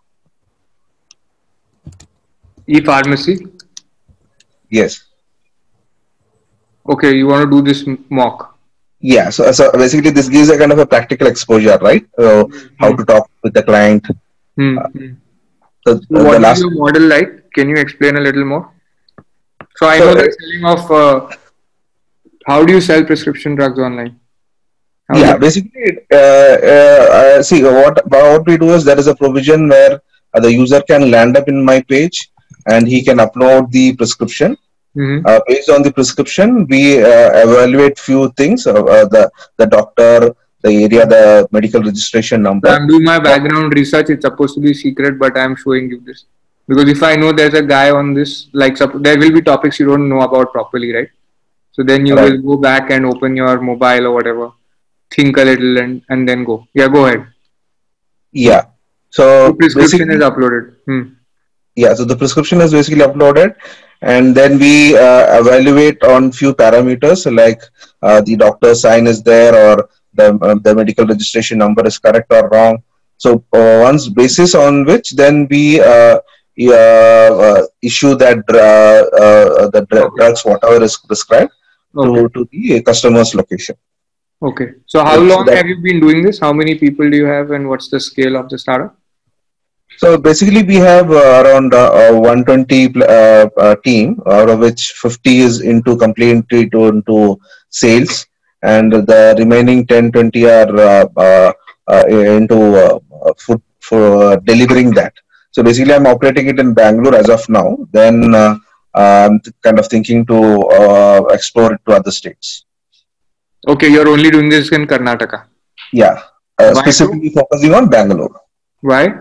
Speaker 1: E-pharmacy.
Speaker 4: Yes.
Speaker 1: Okay, you want to do this mock.
Speaker 4: Yeah. So, so basically, this gives a kind of a practical exposure, right? So how to talk with the client.
Speaker 1: Hmm.
Speaker 4: Uh,
Speaker 1: hmm.
Speaker 4: So,
Speaker 1: So
Speaker 4: uh,
Speaker 1: what
Speaker 4: the
Speaker 1: is
Speaker 4: last.
Speaker 1: your model like? Can you explain a little more? So I
Speaker 4: So,
Speaker 1: know
Speaker 4: uh,
Speaker 1: the selling of. Uh, how do you sell prescription drugs online? How
Speaker 4: Yeah,
Speaker 1: do
Speaker 4: basically, uh, uh, uh, see what what we do is there is a provision where uh, the user can land up in my page and he can upload the prescription.
Speaker 1: mm-hmm.
Speaker 4: Uh, based on the prescription, we uh, evaluate few things: uh, uh, the the doctor, the area, the medical registration
Speaker 1: So
Speaker 4: number.
Speaker 1: I'm doing my background research. It's supposed to be secret, but I'm showing you this because if I know there's a guy on this, like sup- there will be topics you don't know about properly, right? So then you
Speaker 4: Right.
Speaker 1: will go back and open your mobile or whatever, think a little, and and then go. Yeah, go ahead.
Speaker 4: Yeah.
Speaker 1: The
Speaker 4: So
Speaker 1: prescription is
Speaker 4: basically,
Speaker 1: uploaded. Hmm.
Speaker 4: yeah. So the prescription is basically uploaded, and then we uh, evaluate on few parameters like uh, the doctor's sign is there or the uh, the medical registration number is correct or wrong. So uh, once basis on which then we uh, uh, uh, issue that uh, uh, the dr-
Speaker 1: Okay.
Speaker 4: drugs whatever is prescribed
Speaker 1: Okay.
Speaker 4: to to the customer's location.
Speaker 1: Okay. So how
Speaker 4: So, so
Speaker 1: long
Speaker 4: that
Speaker 1: have you been doing this? How many people do you have, and what's the scale of the startup?
Speaker 4: So basically, we have uh, around uh, uh, one hundred twenty pl- uh, uh, team, out of which fifty is into completely to, into sales, and the remaining ten twenty are uh, uh, uh, into uh, uh, food for uh, delivering that. So basically, I'm operating it in Bangalore as of now. Then uh, I'm kind of thinking to uh, explore it to other states.
Speaker 1: Okay, you're only doing this in Karnataka.
Speaker 4: Yeah, uh,
Speaker 1: Why so?
Speaker 4: specifically focusing on Bangalore.
Speaker 1: Why?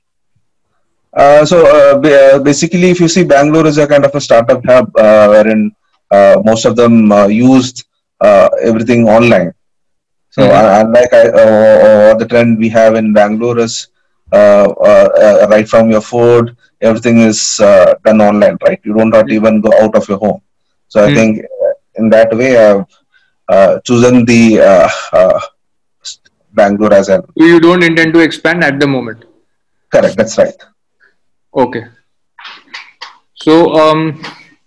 Speaker 4: Uh, so uh, ba- uh, basically, if you see, Bangalore is a kind of a startup hub uh, wherein uh, most of them uh, used uh, everything online. So
Speaker 1: Mm-hmm.
Speaker 4: uh, unlike I, uh, uh, the trend we have in Bangalore is uh, uh, uh, right from your food, everything is uh, done online, right? You don't not even go out of your home. So I
Speaker 1: Hmm.
Speaker 4: think uh, in that way, I've uh, chosen the uh, uh, Bangalore as an
Speaker 1: So you don't intend to expand at the moment.
Speaker 4: correct. That's right.
Speaker 1: Okay. So um,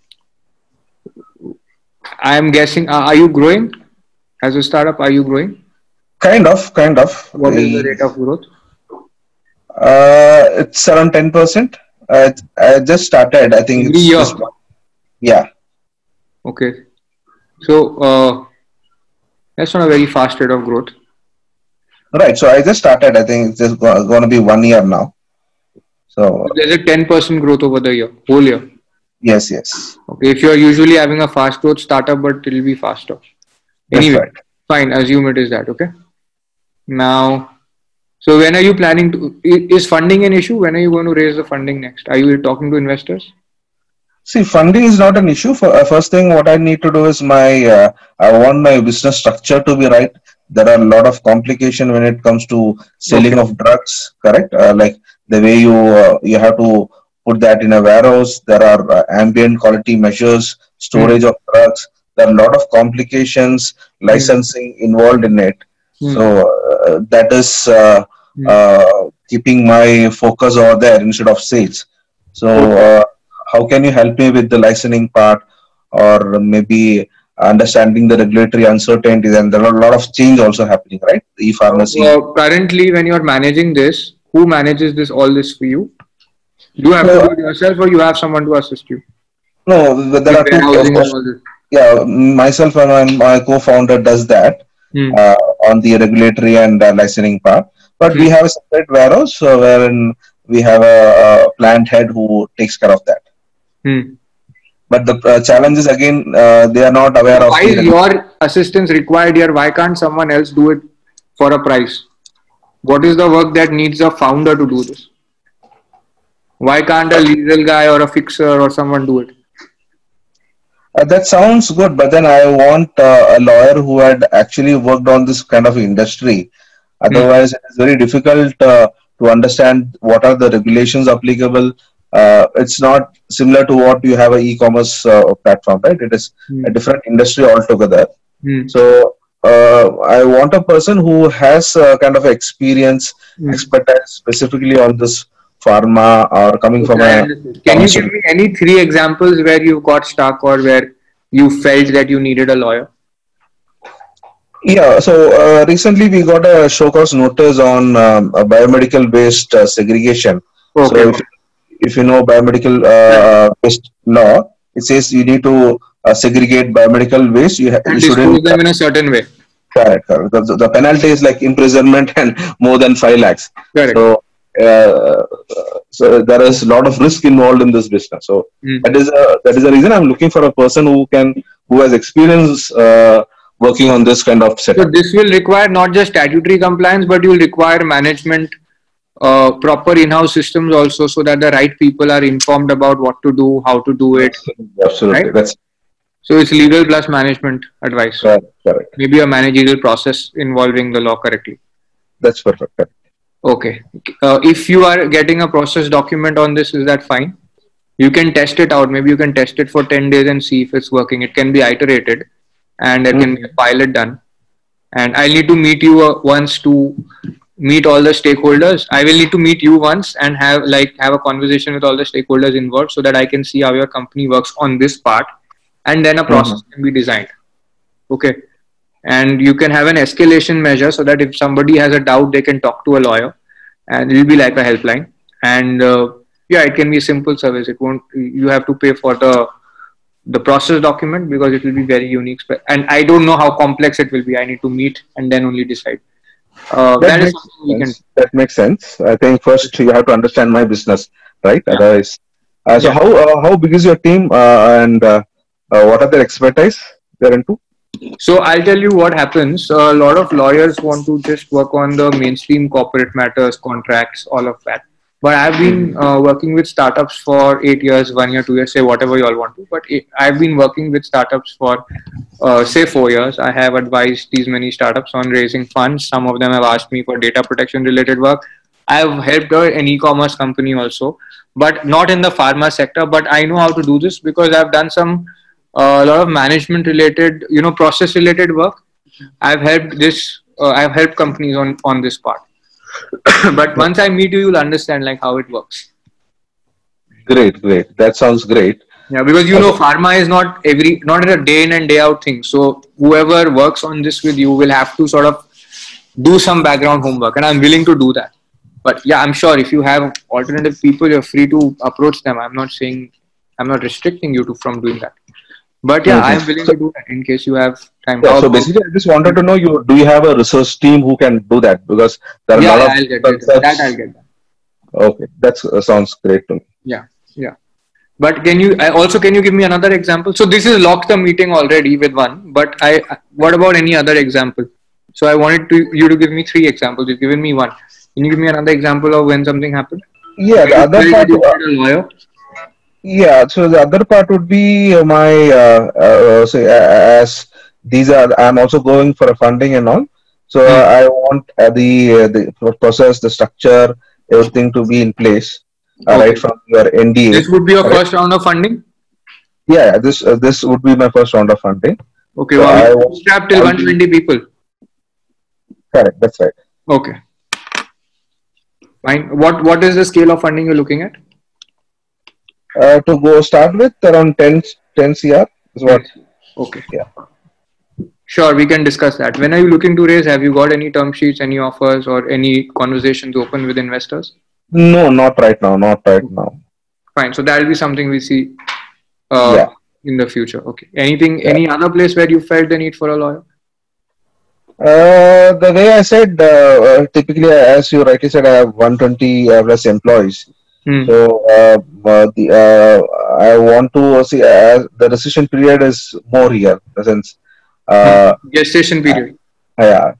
Speaker 1: I am guessing. Uh, are you growing as a startup? Are you growing?
Speaker 4: Kind of, kind of.
Speaker 1: What is the
Speaker 4: The
Speaker 1: rate of growth?
Speaker 4: Uh, it's around ten percent. I, I just started. I think
Speaker 1: Every
Speaker 4: it's
Speaker 1: year.
Speaker 4: this one. Yeah.
Speaker 1: Okay. So uh, that's not a very fast rate of growth.
Speaker 4: Right. So I just started. I think it's just going to be one year now. So
Speaker 1: There's a ten percent growth over the year, whole year.
Speaker 4: yes, yes.
Speaker 1: Okay. If you are usually having a fast growth startup, but it will be faster.
Speaker 4: That's
Speaker 1: Anyway,
Speaker 4: right.
Speaker 1: fine. Assume it is that. Okay. Now, so when are you planning to? i- Is funding an issue? When are you going to raise the funding next? Are you talking to investors?
Speaker 4: See, funding is not an issue. For uh, first thing, what I need to do is my uh, I want my business structure to be right. There are a lot of complication when it comes to selling
Speaker 1: Okay.
Speaker 4: of drugs. Correct, uh, like the way you uh, you have to put that in a warehouse. There are uh, ambient quality measures,
Speaker 1: Hmm.
Speaker 4: storage of drugs. There are a lot of complications,
Speaker 1: Hmm.
Speaker 4: licensing involved in it.
Speaker 1: Hmm.
Speaker 4: So uh, that is uh,
Speaker 1: Hmm.
Speaker 4: uh, keeping my focus over there instead of sales. So.
Speaker 1: Okay.
Speaker 4: Uh, how can you help me with the licensing part or maybe understanding the regulatory uncertainties? And there are a lot of change also happening, right? The
Speaker 1: So
Speaker 4: e-pharmacy.
Speaker 1: uh, currently, when you are managing this, who manages this all this for you? Do you have to
Speaker 4: So,
Speaker 1: do it yourself, or you have someone to assist you
Speaker 4: no, there
Speaker 1: with
Speaker 4: are two.
Speaker 1: warehousing
Speaker 4: Uh,
Speaker 1: and all this?
Speaker 4: yeah, myself and my, my co-founder does that
Speaker 1: Hmm.
Speaker 4: uh, on the regulatory and uh, licensing part. But we
Speaker 1: Hmm.
Speaker 4: have a separate warehouse uh, wherein we have a, a plant head who takes care of that.
Speaker 1: Hmm.
Speaker 4: But the uh, challenge is again, uh, they are not aware
Speaker 1: So
Speaker 4: of
Speaker 1: why
Speaker 4: the
Speaker 1: is
Speaker 4: regulatory.
Speaker 1: your assistance required here? Why can't someone else do it for a price? What is the work that needs a founder to do this? Why can't a legal guy or a fixer or someone do it?
Speaker 4: Uh, that sounds good, but then I want uh, a lawyer who had actually worked on this kind of industry.
Speaker 1: Hmm.
Speaker 4: Otherwise, it is very difficult uh, to understand what are the regulations applicable. Uh, it's not similar to what you have a e-commerce uh, platform, right? It is
Speaker 1: Hmm.
Speaker 4: a different industry altogether.
Speaker 1: Hmm.
Speaker 4: So uh, I want a person who has uh, kind of experience,
Speaker 1: Hmm.
Speaker 4: expertise specifically on this pharma or coming from
Speaker 1: Okay, I
Speaker 4: a
Speaker 1: understand. Can you give
Speaker 4: pharmaceutical.
Speaker 1: me any three examples where you got stuck or where you felt that you needed a lawyer?
Speaker 4: Yeah, so uh, recently we got a show cause notice on um, a biomedical waste uh, segregation.
Speaker 1: Okay.
Speaker 4: So if if you know biomedical uh, waste law, it says you need to uh, segregate biomedical waste. You ha-
Speaker 1: And
Speaker 4: you
Speaker 1: dispose
Speaker 4: shouldn't. Uh,
Speaker 1: them in a certain way.
Speaker 4: correct, correct. The, the penalty is like imprisonment and more than five lakhs.
Speaker 1: Correct.
Speaker 4: So uh, so there is a lot of risk involved in this business. So
Speaker 1: Hmm.
Speaker 4: that is a, that is the reason I'm looking for a person who can who has experience uh, working on this kind of
Speaker 1: So
Speaker 4: setup.
Speaker 1: this will require not just statutory compliance, but you will require management, uh, proper in-house systems also, so that the right people are informed about what to do, how to do it,
Speaker 4: Absolutely, absolutely.
Speaker 1: right?
Speaker 4: That's
Speaker 1: So it's legal plus management advice.
Speaker 4: correct. Correct.
Speaker 1: Maybe a managerial process involving the law correctly.
Speaker 4: That's perfect. Correct.
Speaker 1: Okay. Uh, if you are getting a process document on this, is that fine? You can test it out. Maybe you can test it for ten days and see if it's working. It can be iterated and there can be a
Speaker 4: Mhm.
Speaker 1: pilot done. And I'll need to meet you uh, once to meet all the stakeholders. I will need to meet you once and have like have a conversation with all the stakeholders involved so that I can see how your company works on this part, and then a process
Speaker 4: Mhm.
Speaker 1: can be designed. Okay. And you can have an escalation measure so that if somebody has a doubt, they can talk to a lawyer, and it will be like a helpline. And uh, yeah, it can be a simple service. It won't. You have to pay for the the process document because it will be very unique. And I don't know how complex it will be. I need to meet and then only decide. Uh,
Speaker 4: That
Speaker 1: that is
Speaker 4: makes
Speaker 1: something we can.
Speaker 4: sense. That makes sense. I think first you have to understand my business, right?
Speaker 1: Yeah.
Speaker 4: Otherwise, uh, so
Speaker 1: Yeah.
Speaker 4: how uh, how big is your team uh, and uh, uh, what are their expertise they're into?
Speaker 1: So I'll tell you what happens. A lot of lawyers want to just work on the mainstream corporate matters, contracts, all of that. But I've been uh, working with startups for eight years, one year, two years, say whatever you all want to. But it, I've been working with startups for, uh, say, four years. I have advised these many startups on raising funds. Some of them have asked me for data protection related work. I've helped an e-commerce company also, but not in the pharma sector. But I know how to do this because I've done some uh, a lot of management related, you know, process related work. I've helped this. Uh, I've helped companies on on this part. But once I meet you, you'll understand like how it works.
Speaker 4: Great, great. That sounds great.
Speaker 1: Yeah, because you
Speaker 4: Uh,
Speaker 1: know,
Speaker 4: so,
Speaker 1: pharma is not every not a day in and day out thing. So whoever works on this with you will have to sort of do some background homework, and I'm willing to do that. But yeah, I'm sure if you have alternative people, you're free to approach them. I'm not saying I'm not restricting you to from doing that. But yeah,
Speaker 4: mhm.
Speaker 1: I'm willing
Speaker 4: So
Speaker 1: to do that in case you have time.
Speaker 4: yeah,
Speaker 1: How
Speaker 4: so
Speaker 1: about?
Speaker 4: basically, I just wanted to know you do you have a research team who can do that because there are a
Speaker 1: Yeah,
Speaker 4: lot
Speaker 1: yeah,
Speaker 4: of
Speaker 1: I'll get it. That I'll
Speaker 4: concepts.
Speaker 1: get that.
Speaker 4: Okay, that uh, sounds great to me.
Speaker 1: Yeah, yeah. But can you I also can you give me another example? So this is locked the meeting already with one. But I what about any other example? So I wanted to you to give me three examples. You've given me one. Can you give me another example of when something happened?
Speaker 4: Yeah,
Speaker 1: Where
Speaker 4: the
Speaker 1: you
Speaker 4: other
Speaker 1: felt that
Speaker 4: part.
Speaker 1: you
Speaker 4: Uh,
Speaker 1: needed a lawyer?
Speaker 4: Yeah, so the other part would be uh, my uh, uh, so uh, as these are I'm also going for a funding and all. So uh,
Speaker 1: Hmm.
Speaker 4: I want uh, the uh, the process, the structure, everything to be in place, uh, right
Speaker 1: Okay.
Speaker 4: from your N D A,
Speaker 1: This would be your
Speaker 4: right?
Speaker 1: first round of funding?
Speaker 4: Yeah, yeah, this uh, this would be my first round of funding.
Speaker 1: Okay,
Speaker 4: So
Speaker 1: wow.
Speaker 4: I
Speaker 1: You
Speaker 4: want
Speaker 1: bootstrap till
Speaker 4: all
Speaker 1: one hundred
Speaker 4: the
Speaker 1: twenty people.
Speaker 4: correct. That's right.
Speaker 1: Okay. Fine. What what is the scale of funding you're looking at?
Speaker 4: Uh, to go start with around ten ten C R is what.
Speaker 1: ten. Okay.
Speaker 4: Yeah.
Speaker 1: Sure, we can discuss that. When are you looking to raise? Have you got any term sheets, any offers, or any conversations open with investors?
Speaker 4: No, not right now. Not right now.
Speaker 1: Fine. So that will be something we see uh,
Speaker 4: Yeah.
Speaker 1: in the future. Okay. Anything,
Speaker 4: Yeah.
Speaker 1: any other place where you felt the need for a lawyer?
Speaker 4: Uh, the way I said, uh, uh, typically, as you rightly said, I have one hundred twenty uh, plus employees.
Speaker 1: Hmm.
Speaker 4: So uh, uh, the uh, I want to see uh, the decision period is more here. In the sense,
Speaker 1: Hmm.
Speaker 4: uh,
Speaker 1: Gestation period.
Speaker 4: yeah.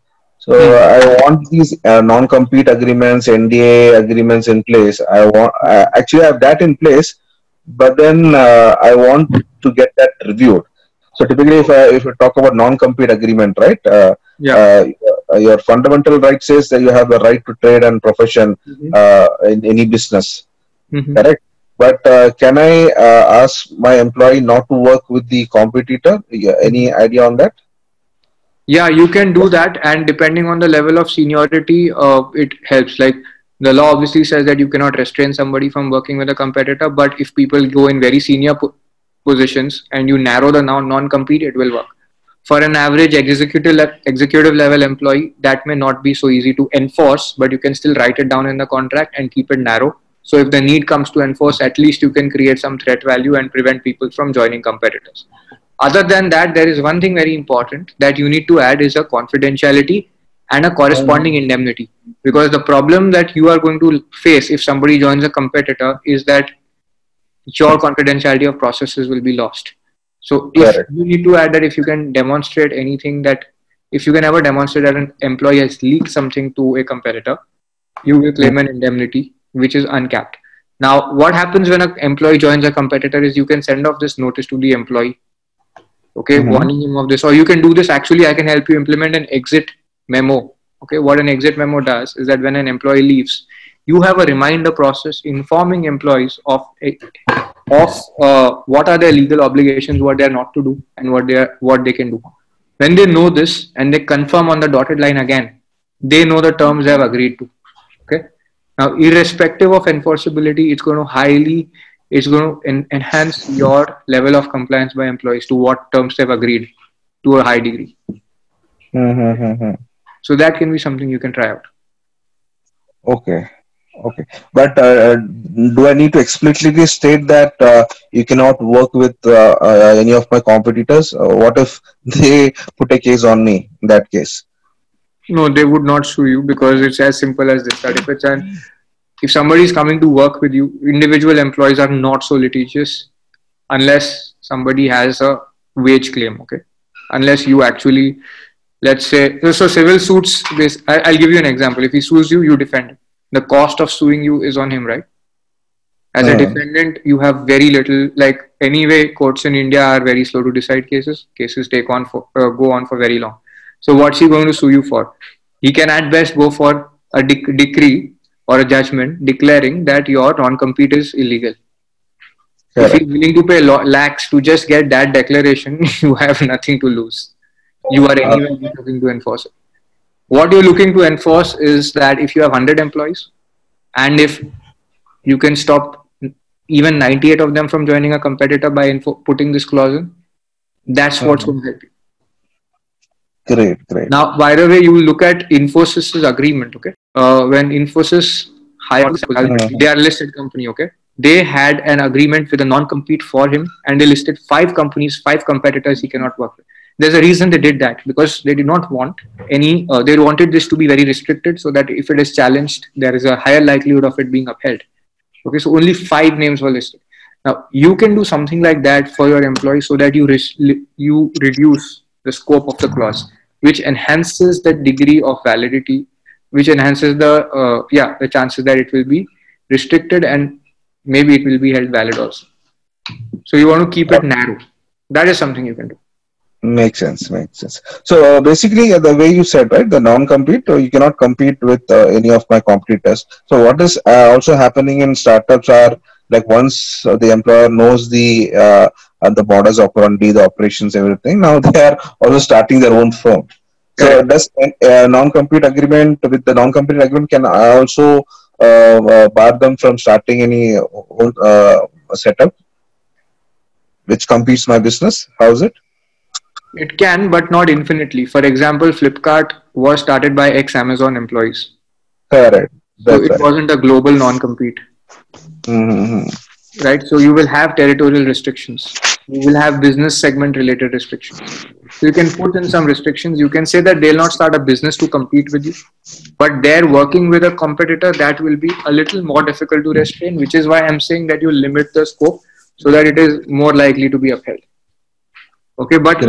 Speaker 4: So I want these uh, non-compete agreements, N D A agreements in place. I want I actually have that in place, but then uh, I want to get that reviewed. So typically, if I, if we talk about non-compete agreement, right? Uh,
Speaker 1: Yeah.
Speaker 4: uh, your fundamental right says that you have the right to trade and profession
Speaker 1: Mhm.
Speaker 4: uh, in any business,
Speaker 1: Mhm.
Speaker 4: correct? But uh, can I uh, ask my employee not to work with the competitor? Yeah, any idea on that?
Speaker 1: Yeah, you can do that, and depending on the level of seniority, uh, it helps. Like the law obviously says that you cannot restrain somebody from working with a competitor, but if people go in very senior po- positions and you narrow the non non-compete, it will work. For an average executive le- executive level employee, that may not be so easy to enforce, but you can still write it down in the contract and keep it narrow. So if the need comes to enforce, at least you can create some threat value and prevent people from joining competitors. Other than that, there is one thing very important that you need to add is a confidentiality and a corresponding indemnity. Because the problem that you are going to face if somebody joins a competitor is that your confidentiality of processes will be lost. So if
Speaker 4: Correct.
Speaker 1: you need to add that if you can demonstrate anything that if you can ever demonstrate that an employee has leaked something to a competitor, you will claim an indemnity which is uncapped. Now, what happens when an employee joins a competitor is you can send off this notice to the employee, okay,
Speaker 4: Mm-hmm.
Speaker 1: warning him of this, or you can do this. Actually, I can help you implement an exit memo. Okay, what an exit memo does is that when an employee leaves, you have a reminder process informing employees of a, of uh, what are their legal obligations, what they are not to do, and what they are what they can do. When they know this and they confirm on the dotted line again, they know the terms they have agreed to. Okay. Now, irrespective of enforceability, it's going to highly, it's going to en- enhance your level of compliance by employees to what terms they've agreed to a high degree.
Speaker 4: Mm-hmm.
Speaker 1: So that can be something you can try out.
Speaker 4: Okay. Okay. But uh, do I need to explicitly state that uh, you cannot work with uh, uh, any of my competitors? Uh, what if they put a case on me in that case?
Speaker 1: No, they would not sue you because it's as simple as this. That if it's an if somebody is coming to work with you, individual employees are not so litigious unless somebody has a wage claim. Okay, unless you actually, let's say, so, so civil suits. This I, I'll give you an example. If he sues you, you defend. The cost of suing you is on him, right? As a
Speaker 4: Uh,
Speaker 1: defendant, you have very little. Like anyway, courts in India are very slow to decide cases. Cases take on for uh, go on for very long. So what's he going to sue you for? He can at best go for a dec- decree or a judgment declaring that your non-compete is illegal. If he's
Speaker 4: correct.
Speaker 1: willing to pay lo- lakhs to just get that declaration, you have nothing to lose. You are
Speaker 4: Uh,
Speaker 1: anyway not looking to enforce it. What you're looking to enforce is that if you have one hundred employees and if you can stop even ninety-eight of them from joining a competitor by info- putting this clause in, that's what's
Speaker 4: uh,
Speaker 1: going to help you.
Speaker 4: great, great.
Speaker 1: Now, by the way, you will look at Infosys's agreement, okay? Uh, when Infosys hired,
Speaker 4: Uh,
Speaker 1: they are a listed company, okay? They had an agreement with a non-compete for him and they listed five companies, five competitors he cannot work with. There's a reason they did that because they did not want any, uh, they wanted this to be very restricted so that if it is challenged, there is a higher likelihood of it being upheld. Okay, so only five names were listed. Now, you can do something like that for your employees so that you, res- you reduce the scope of the clause, which enhances the degree of validity, which enhances the uh, yeah the chances that it will be restricted and maybe it will be held valid also. So you want to keep it narrow. That is something you can do.
Speaker 4: Makes sense. Makes sense. So uh, basically, uh, the way you said, right, the non-compete, uh, you cannot compete with uh, any of my competitors. So what is uh, also happening in startups are like once uh, the employer knows the uh, uh, the modus operandi, the operations, everything. Now they are also starting their own firm. So
Speaker 1: Correct.
Speaker 4: does a non-compete agreement with the non-compete agreement can also uh, uh, bar them from starting any own uh, setup which competes my business? How is it?
Speaker 1: It can, but not infinitely. For example, Flipkart was started by ex-Amazon employees.
Speaker 4: Correct.
Speaker 1: So
Speaker 4: That's
Speaker 1: it
Speaker 4: right.
Speaker 1: wasn't a global non-compete.
Speaker 4: Mm-hmm.
Speaker 1: Right? So you will have territorial restrictions. You will have business segment related restrictions. So you can put in some restrictions. You can say that they'll not start a business to compete with you, but they're working with a competitor that will be a little more difficult to restrain, which is why I'm saying that you limit the scope so that it is more likely to be upheld. Okay, but
Speaker 4: Correct.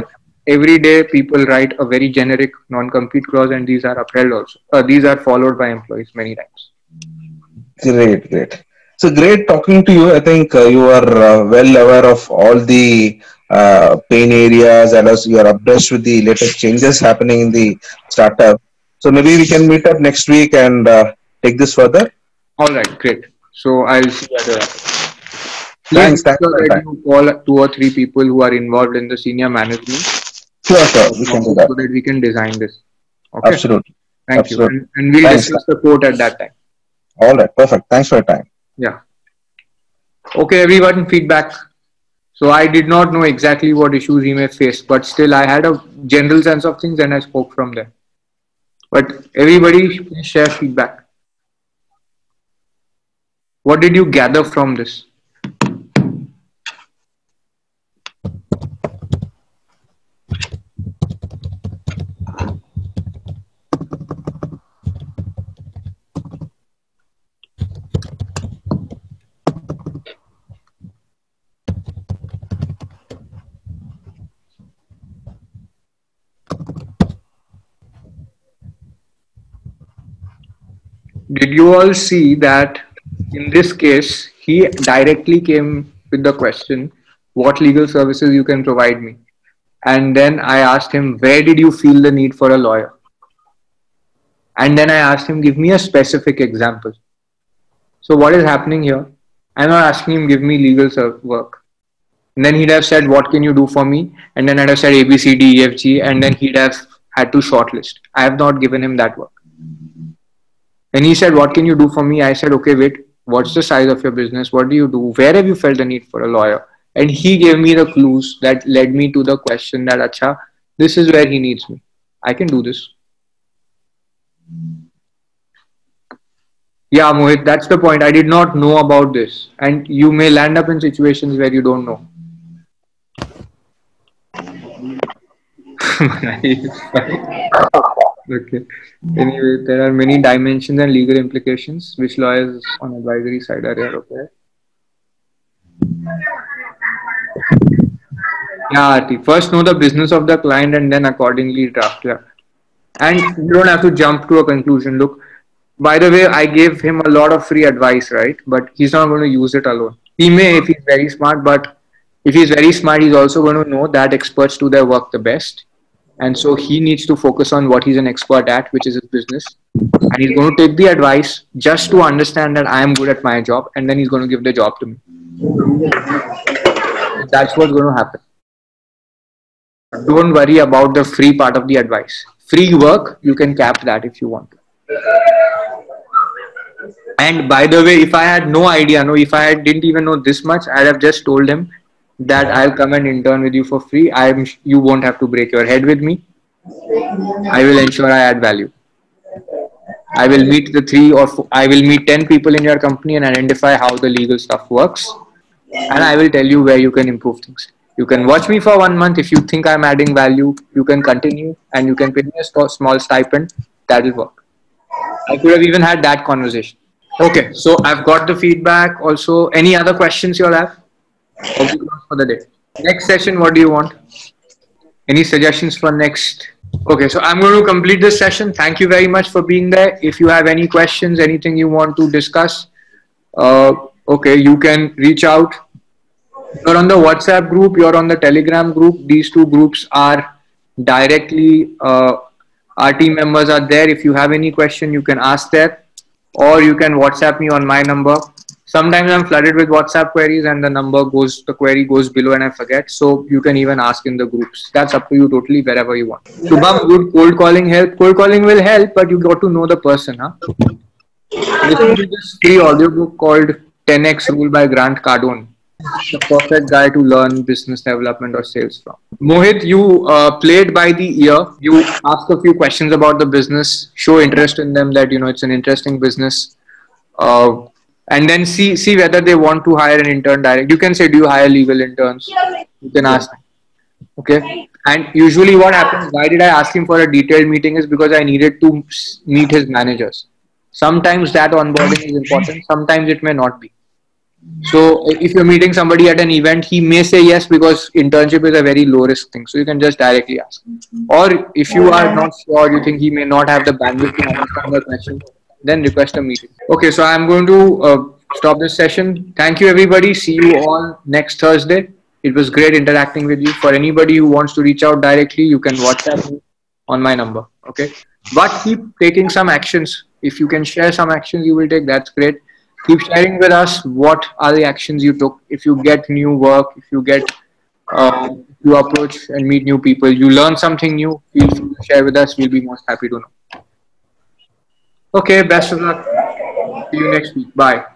Speaker 1: every day people write a very generic non-compete clause, and these are upheld also. Uh, these are followed by employees many times.
Speaker 4: Great, great. So great talking to you. I think uh, you are uh, well aware of all the uh, pain areas, and as you are abreast with the latest changes happening in the startup. So maybe we can meet up next week and uh, take this further.
Speaker 1: All right, great. So I'll see you at the. Please
Speaker 4: Thanks,
Speaker 1: make
Speaker 4: thanks
Speaker 1: sure
Speaker 4: for your
Speaker 1: that
Speaker 4: time.
Speaker 1: you call two or three people who are involved in the senior management
Speaker 4: Sure, sure. We can do that.
Speaker 1: so that we can design this. Okay.
Speaker 4: Absolutely.
Speaker 1: Thank you.
Speaker 4: Absolutely.
Speaker 1: And, and we'll
Speaker 4: Thanks.
Speaker 1: discuss the quote at that time.
Speaker 4: All right. Perfect. Thanks for your time.
Speaker 1: Yeah. Okay, everyone, feedback. So I did not know exactly what issues he may face, but still I had a general sense of things and I spoke from there. But everybody, please share feedback. What did you gather from this? Did you all see that in this case, he directly came with the question, what legal services you can provide me? And then I asked him, where did you feel the need for a lawyer? And then I asked him, give me a specific example. So what is happening here? I'm not asking him, give me legal work. And then he'd have said, what can you do for me? And then I'd have said A, B, C, D, E, F, G, and then he'd have had to shortlist. I have not given him that work. And he said, what can you do for me? I said, okay, wait, what's the size of your business? What do you do? Where have you felt the need for a lawyer? And he gave me the clues that led me to the question that, acha, this is where he needs me. I can do this. Yeah, Mohit, that's the point. I did not know about this. And you may land up in situations where you don't know. Okay. Anyway, there are many dimensions and legal implications which lawyers on advisory side are aware. Yeah, Arti. First know the business of the client and then accordingly draft. Yeah. And you don't have to jump to a conclusion. Look, by the way, I gave him a lot of free advice, right? But he's not going to use it alone. He may if he's very smart, but if he's very smart, he's also going to know that experts do their work the best. And so he needs to focus on what he's an expert at, which is his business. And he's going to take the advice just to understand that I am good at my job. And then he's going to give the job to me. That's what's going to happen. Don't worry about the free part of the advice. Free work, you can cap that if you want to. And by the way, if I had no idea, no, if I had, didn't even know this much, I'd have just told him that I'll come and intern with you for free. I'm, you won't have to break your head with me. I will ensure I add value. I will meet the three or four, I will meet ten people in your company and identify how the legal stuff works. And I will tell you where you can improve things. You can watch me for one month. If you think I'm adding value, you can continue and you can pay me a small stipend. That will work. I could have even had that conversation. Okay, so I've got the feedback. Also, any other questions you all have? For the day. Next session, what do you want? Any suggestions for next? Okay, so I'm going to complete this session. Thank you very much for being there. If you have any questions, anything you want to discuss, uh, okay, you can reach out. You're on the WhatsApp group, you're on the Telegram group. These two groups are directly, uh, our team members are there. If you have any question, you can ask there, or you can WhatsApp me on my number. Sometimes I'm flooded with WhatsApp queries and the number goes, the query goes below and I forget. So you can even ask in the groups. That's up to you totally, wherever you want. Shubham, would cold calling help? Cold calling will help, but you got to know the person. Huh? Listen to this free audiobook called ten X Rule by Grant Cardone. The perfect guy to learn business development or sales from. Mohit, you uh, played by the ear. You ask a few questions about the business, show interest in them that, you know, it's an interesting business. Uh, and then see see whether they want to hire an intern direct. You can say, do you hire legal interns? You can ask them. Okay. And usually what happens, why did I ask him for a detailed meeting is because I needed to meet his managers. Sometimes that onboarding is important. Sometimes it may not be. So if you're meeting somebody at an event, he may say yes because internship is a very low risk thing. So you can just directly ask. Or if you are not sure, you think he may not have the bandwidth to understand the question, then request a meeting. Okay, so I'm going to uh, stop this session. Thank you, everybody. See you all next Thursday. It was great interacting with you. For anybody who wants to reach out directly, you can WhatsApp me on my number. Okay, but keep taking some actions. If you can share some actions you will take, that's great. Keep sharing with us what are the actions you took. If you get new work, if you get uh, you approach and meet new people, you learn something new, feel free to share with us. We'll be most happy to know. Okay, best of luck. See you next week. Bye.